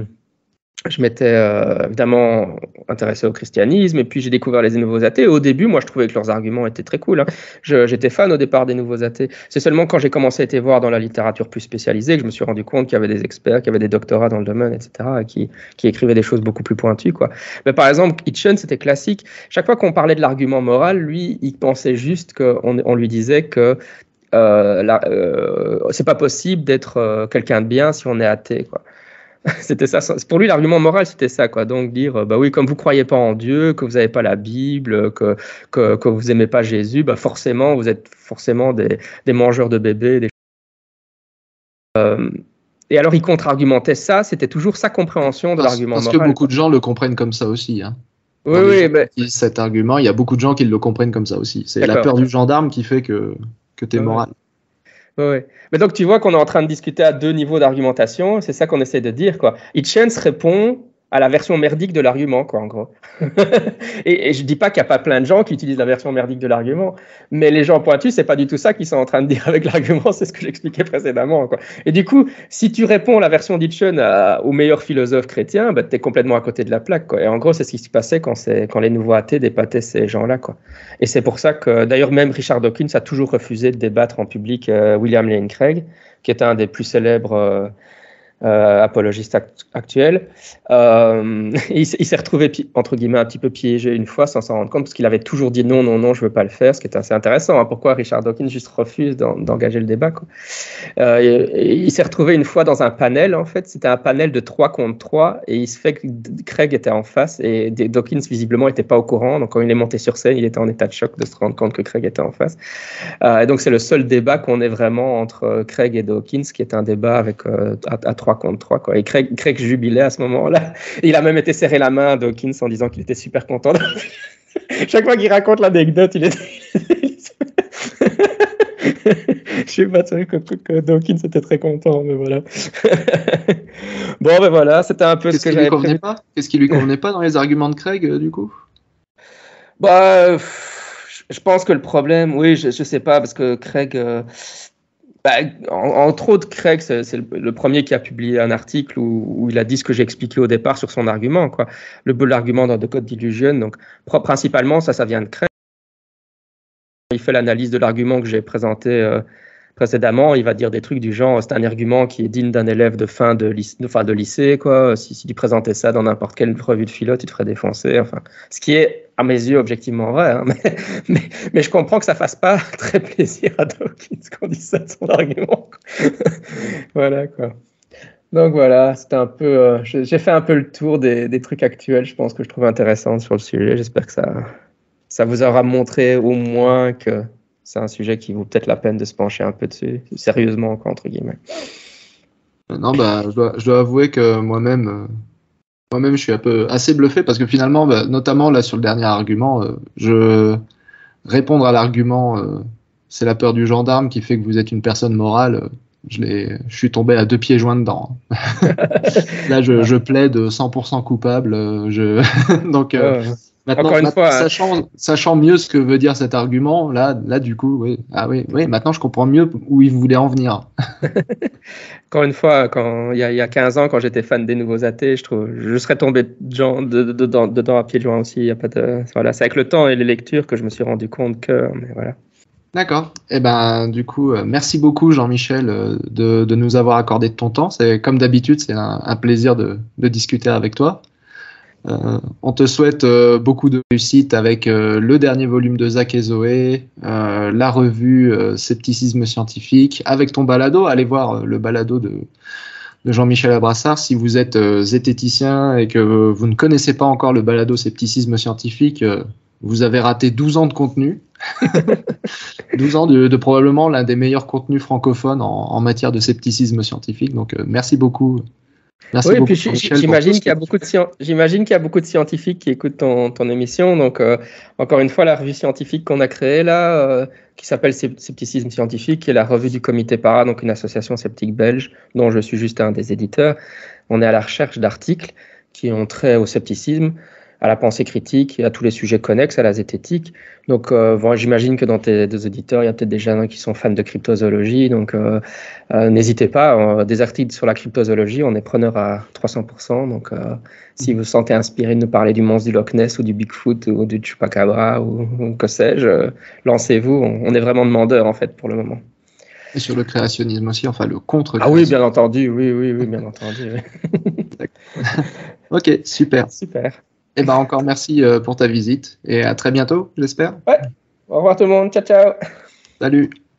Speaker 2: évidemment intéressé au christianisme, et puis j'ai découvert les nouveaux athées. Au début, moi, je trouvais que leurs arguments étaient très cool. Hein. J'étais fan au départ des nouveaux athées. C'est seulement quand j'ai commencé à être voir dans la littérature plus spécialisée que je me suis rendu compte qu'il y avait des experts, qu'il y avait des doctorats dans le domaine, etc., et qui écrivaient des choses beaucoup plus pointues, quoi. Mais par exemple, Hitchens, c'était classique. Chaque fois qu'on parlait de l'argument moral, lui, il pensait juste qu'on lui disait que c'est pas possible d'être quelqu'un de bien si on est athée, quoi. C'était ça. Pour lui, l'argument moral, c'était ça, quoi. Donc dire, bah oui, comme vous croyez pas en Dieu, que vous n'avez pas la Bible, que vous aimez pas Jésus, bah forcément, vous êtes forcément des mangeurs de bébés. Et alors, il contre-argumentait ça. C'était toujours sa compréhension de l'argument moral.
Speaker 1: Parce que beaucoup de gens le comprennent comme ça aussi. Hein.
Speaker 2: Oui.
Speaker 1: Cet argument, il y a beaucoup de gens qui le comprennent comme ça aussi. C'est la peur du gendarme qui fait que tu es moral.
Speaker 2: Oui. Mais donc, tu vois qu'on est en train de discuter à deux niveaux d'argumentation. C'est ça qu'on essaie de dire, quoi. Hitchens répond à la version merdique de l'argument, quoi, en gros. et je dis pas qu'il n'y a pas plein de gens qui utilisent la version merdique de l'argument, mais les gens pointus, c'est pas du tout ça qu'ils sont en train de dire avec l'argument, c'est ce que j'expliquais précédemment, quoi. Et du coup, si tu réponds la version d'Hitchens au meilleur philosophe chrétien, bah, tu es complètement à côté de la plaque, quoi. Et en gros, c'est ce qui se passait quand les nouveaux athées dépataient ces gens-là, quoi. Et c'est pour ça que, d'ailleurs, même Richard Dawkins a toujours refusé de débattre en public William Lane Craig, qui est un des plus célèbres
Speaker 3: apologiste actuel. Il s'est retrouvé, entre guillemets, un petit peu piégé une fois sans s'en rendre compte, parce qu'il avait toujours dit non, je veux pas le faire, ce qui est assez intéressant. Hein. Pourquoi Richard Dawkins juste refuse d'engager le débat, quoi. Il s'est retrouvé une fois dans un panel, en fait, c'était un panel de 3 contre 3, et il se fait que Craig était en face, et Dawkins, visiblement, n'était pas au courant, donc quand il est monté sur scène, il était en état de choc de se rendre compte que Craig était en face. Et donc c'est le seul débat qu'on ait vraiment entre Craig et Dawkins, qui est un débat avec à 3 contre 3, quoi. Et Craig jubilait à ce moment-là. Il a même été serrer la main à Dawkins en disant qu'il était super content. Chaque fois qu'il raconte l'anecdote, il est... Je suis pas sûr que Dawkins était très content, mais voilà. Bon, ben voilà, c'était un peu ce que j'avais prévu.
Speaker 1: Qu'est-ce qui lui convenait pas dans les arguments de Craig, du coup?
Speaker 3: Bah, je pense que le problème, oui, je sais pas, parce que Craig... entre autres, Craig, c'est le premier qui a publié un article où il a dit ce que j'ai expliqué au départ sur son argument, quoi. L'argument dans The Code d'Illusion. Donc, principalement, ça vient de Craig. Il fait l'analyse de l'argument que j'ai présenté précédemment. Il va dire des trucs du genre, c'est un argument qui est digne d'un élève de fin de lycée, quoi. Si tu présentais ça dans n'importe quelle revue de philo, tu te ferais défoncer. Enfin, ce qui est, à mes yeux, objectivement vrai, hein, mais je comprends que ça fasse pas très plaisir à Dawkins qu'on dise ça de son argument. Voilà, quoi. Donc voilà, c'était un peu, j'ai fait un peu le tour des trucs actuels, je pense, que je trouve intéressants sur le sujet. J'espère que ça vous aura montré au moins que c'est un sujet qui vaut peut-être la peine de se pencher un peu dessus, sérieusement, quoi, entre guillemets.
Speaker 1: Non, je dois avouer que moi-même, je suis assez bluffé parce que finalement, notamment là sur le dernier argument, répondre à l'argument, c'est la peur du gendarme qui fait que vous êtes une personne morale. Je suis tombé à 2 pieds joints dedans. Là, je plaide 100% coupable. Donc, maintenant, sachant mieux ce que veut dire cet argument, là, du coup, oui. Ah oui, maintenant, je comprends mieux où il voulait en venir.
Speaker 3: Encore une fois, il y a 15 ans, quand j'étais fan des Nouveaux Athées, je serais tombé dedans à pieds joints aussi. Y a pas de, voilà, c'est avec le temps et les lectures que je me suis rendu compte que, mais voilà.
Speaker 1: D'accord. Eh ben, du coup, merci beaucoup, Jean-Michel, de nous avoir accordé de ton temps. C'est comme d'habitude, c'est un plaisir de discuter avec toi. On te souhaite beaucoup de réussite avec le dernier volume de Zach et Zoé, la revue Scepticisme scientifique, avec ton balado. Allez voir le balado de Jean-Michel Abrassard. Si vous êtes zététicien et que vous ne connaissez pas encore le balado Scepticisme scientifique, vous avez raté 12 ans de contenu. 12 ans de probablement l'un des meilleurs contenus francophones en matière de scepticisme scientifique. Donc, merci beaucoup. Merci beaucoup,
Speaker 3: puis j'imagine qu'il y a beaucoup de scientifiques qui écoutent ton émission. Donc, encore une fois, la revue scientifique qu'on a créée là, qui s'appelle Scepticisme scientifique, qui est la revue du Comité Para, donc une association sceptique belge, dont je suis juste un des éditeurs. On est à la recherche d'articles qui ont trait au scepticisme, à la pensée critique et à tous les sujets connexes à la zététique. Donc, j'imagine que dans tes deux auditeurs, il y a peut-être des gens qui sont fans de cryptozoologie. Donc, n'hésitez pas. Des articles sur la cryptozoologie, on est preneur à 300%. Donc, si vous vous sentez inspiré de nous parler du monstre du Loch Ness ou du Bigfoot ou du Chupacabra ou que sais-je, lancez-vous. On est vraiment demandeurs, en fait, pour le moment.
Speaker 1: Et sur le créationnisme aussi, enfin le contre-créationnisme.
Speaker 3: Ah oui, bien entendu. Oui, bien entendu.
Speaker 1: Ok, super.
Speaker 3: Super.
Speaker 1: Eh ben encore merci pour ta visite et à très bientôt, j'espère.
Speaker 3: Ouais. Au revoir tout le monde. Ciao, ciao.
Speaker 1: Salut.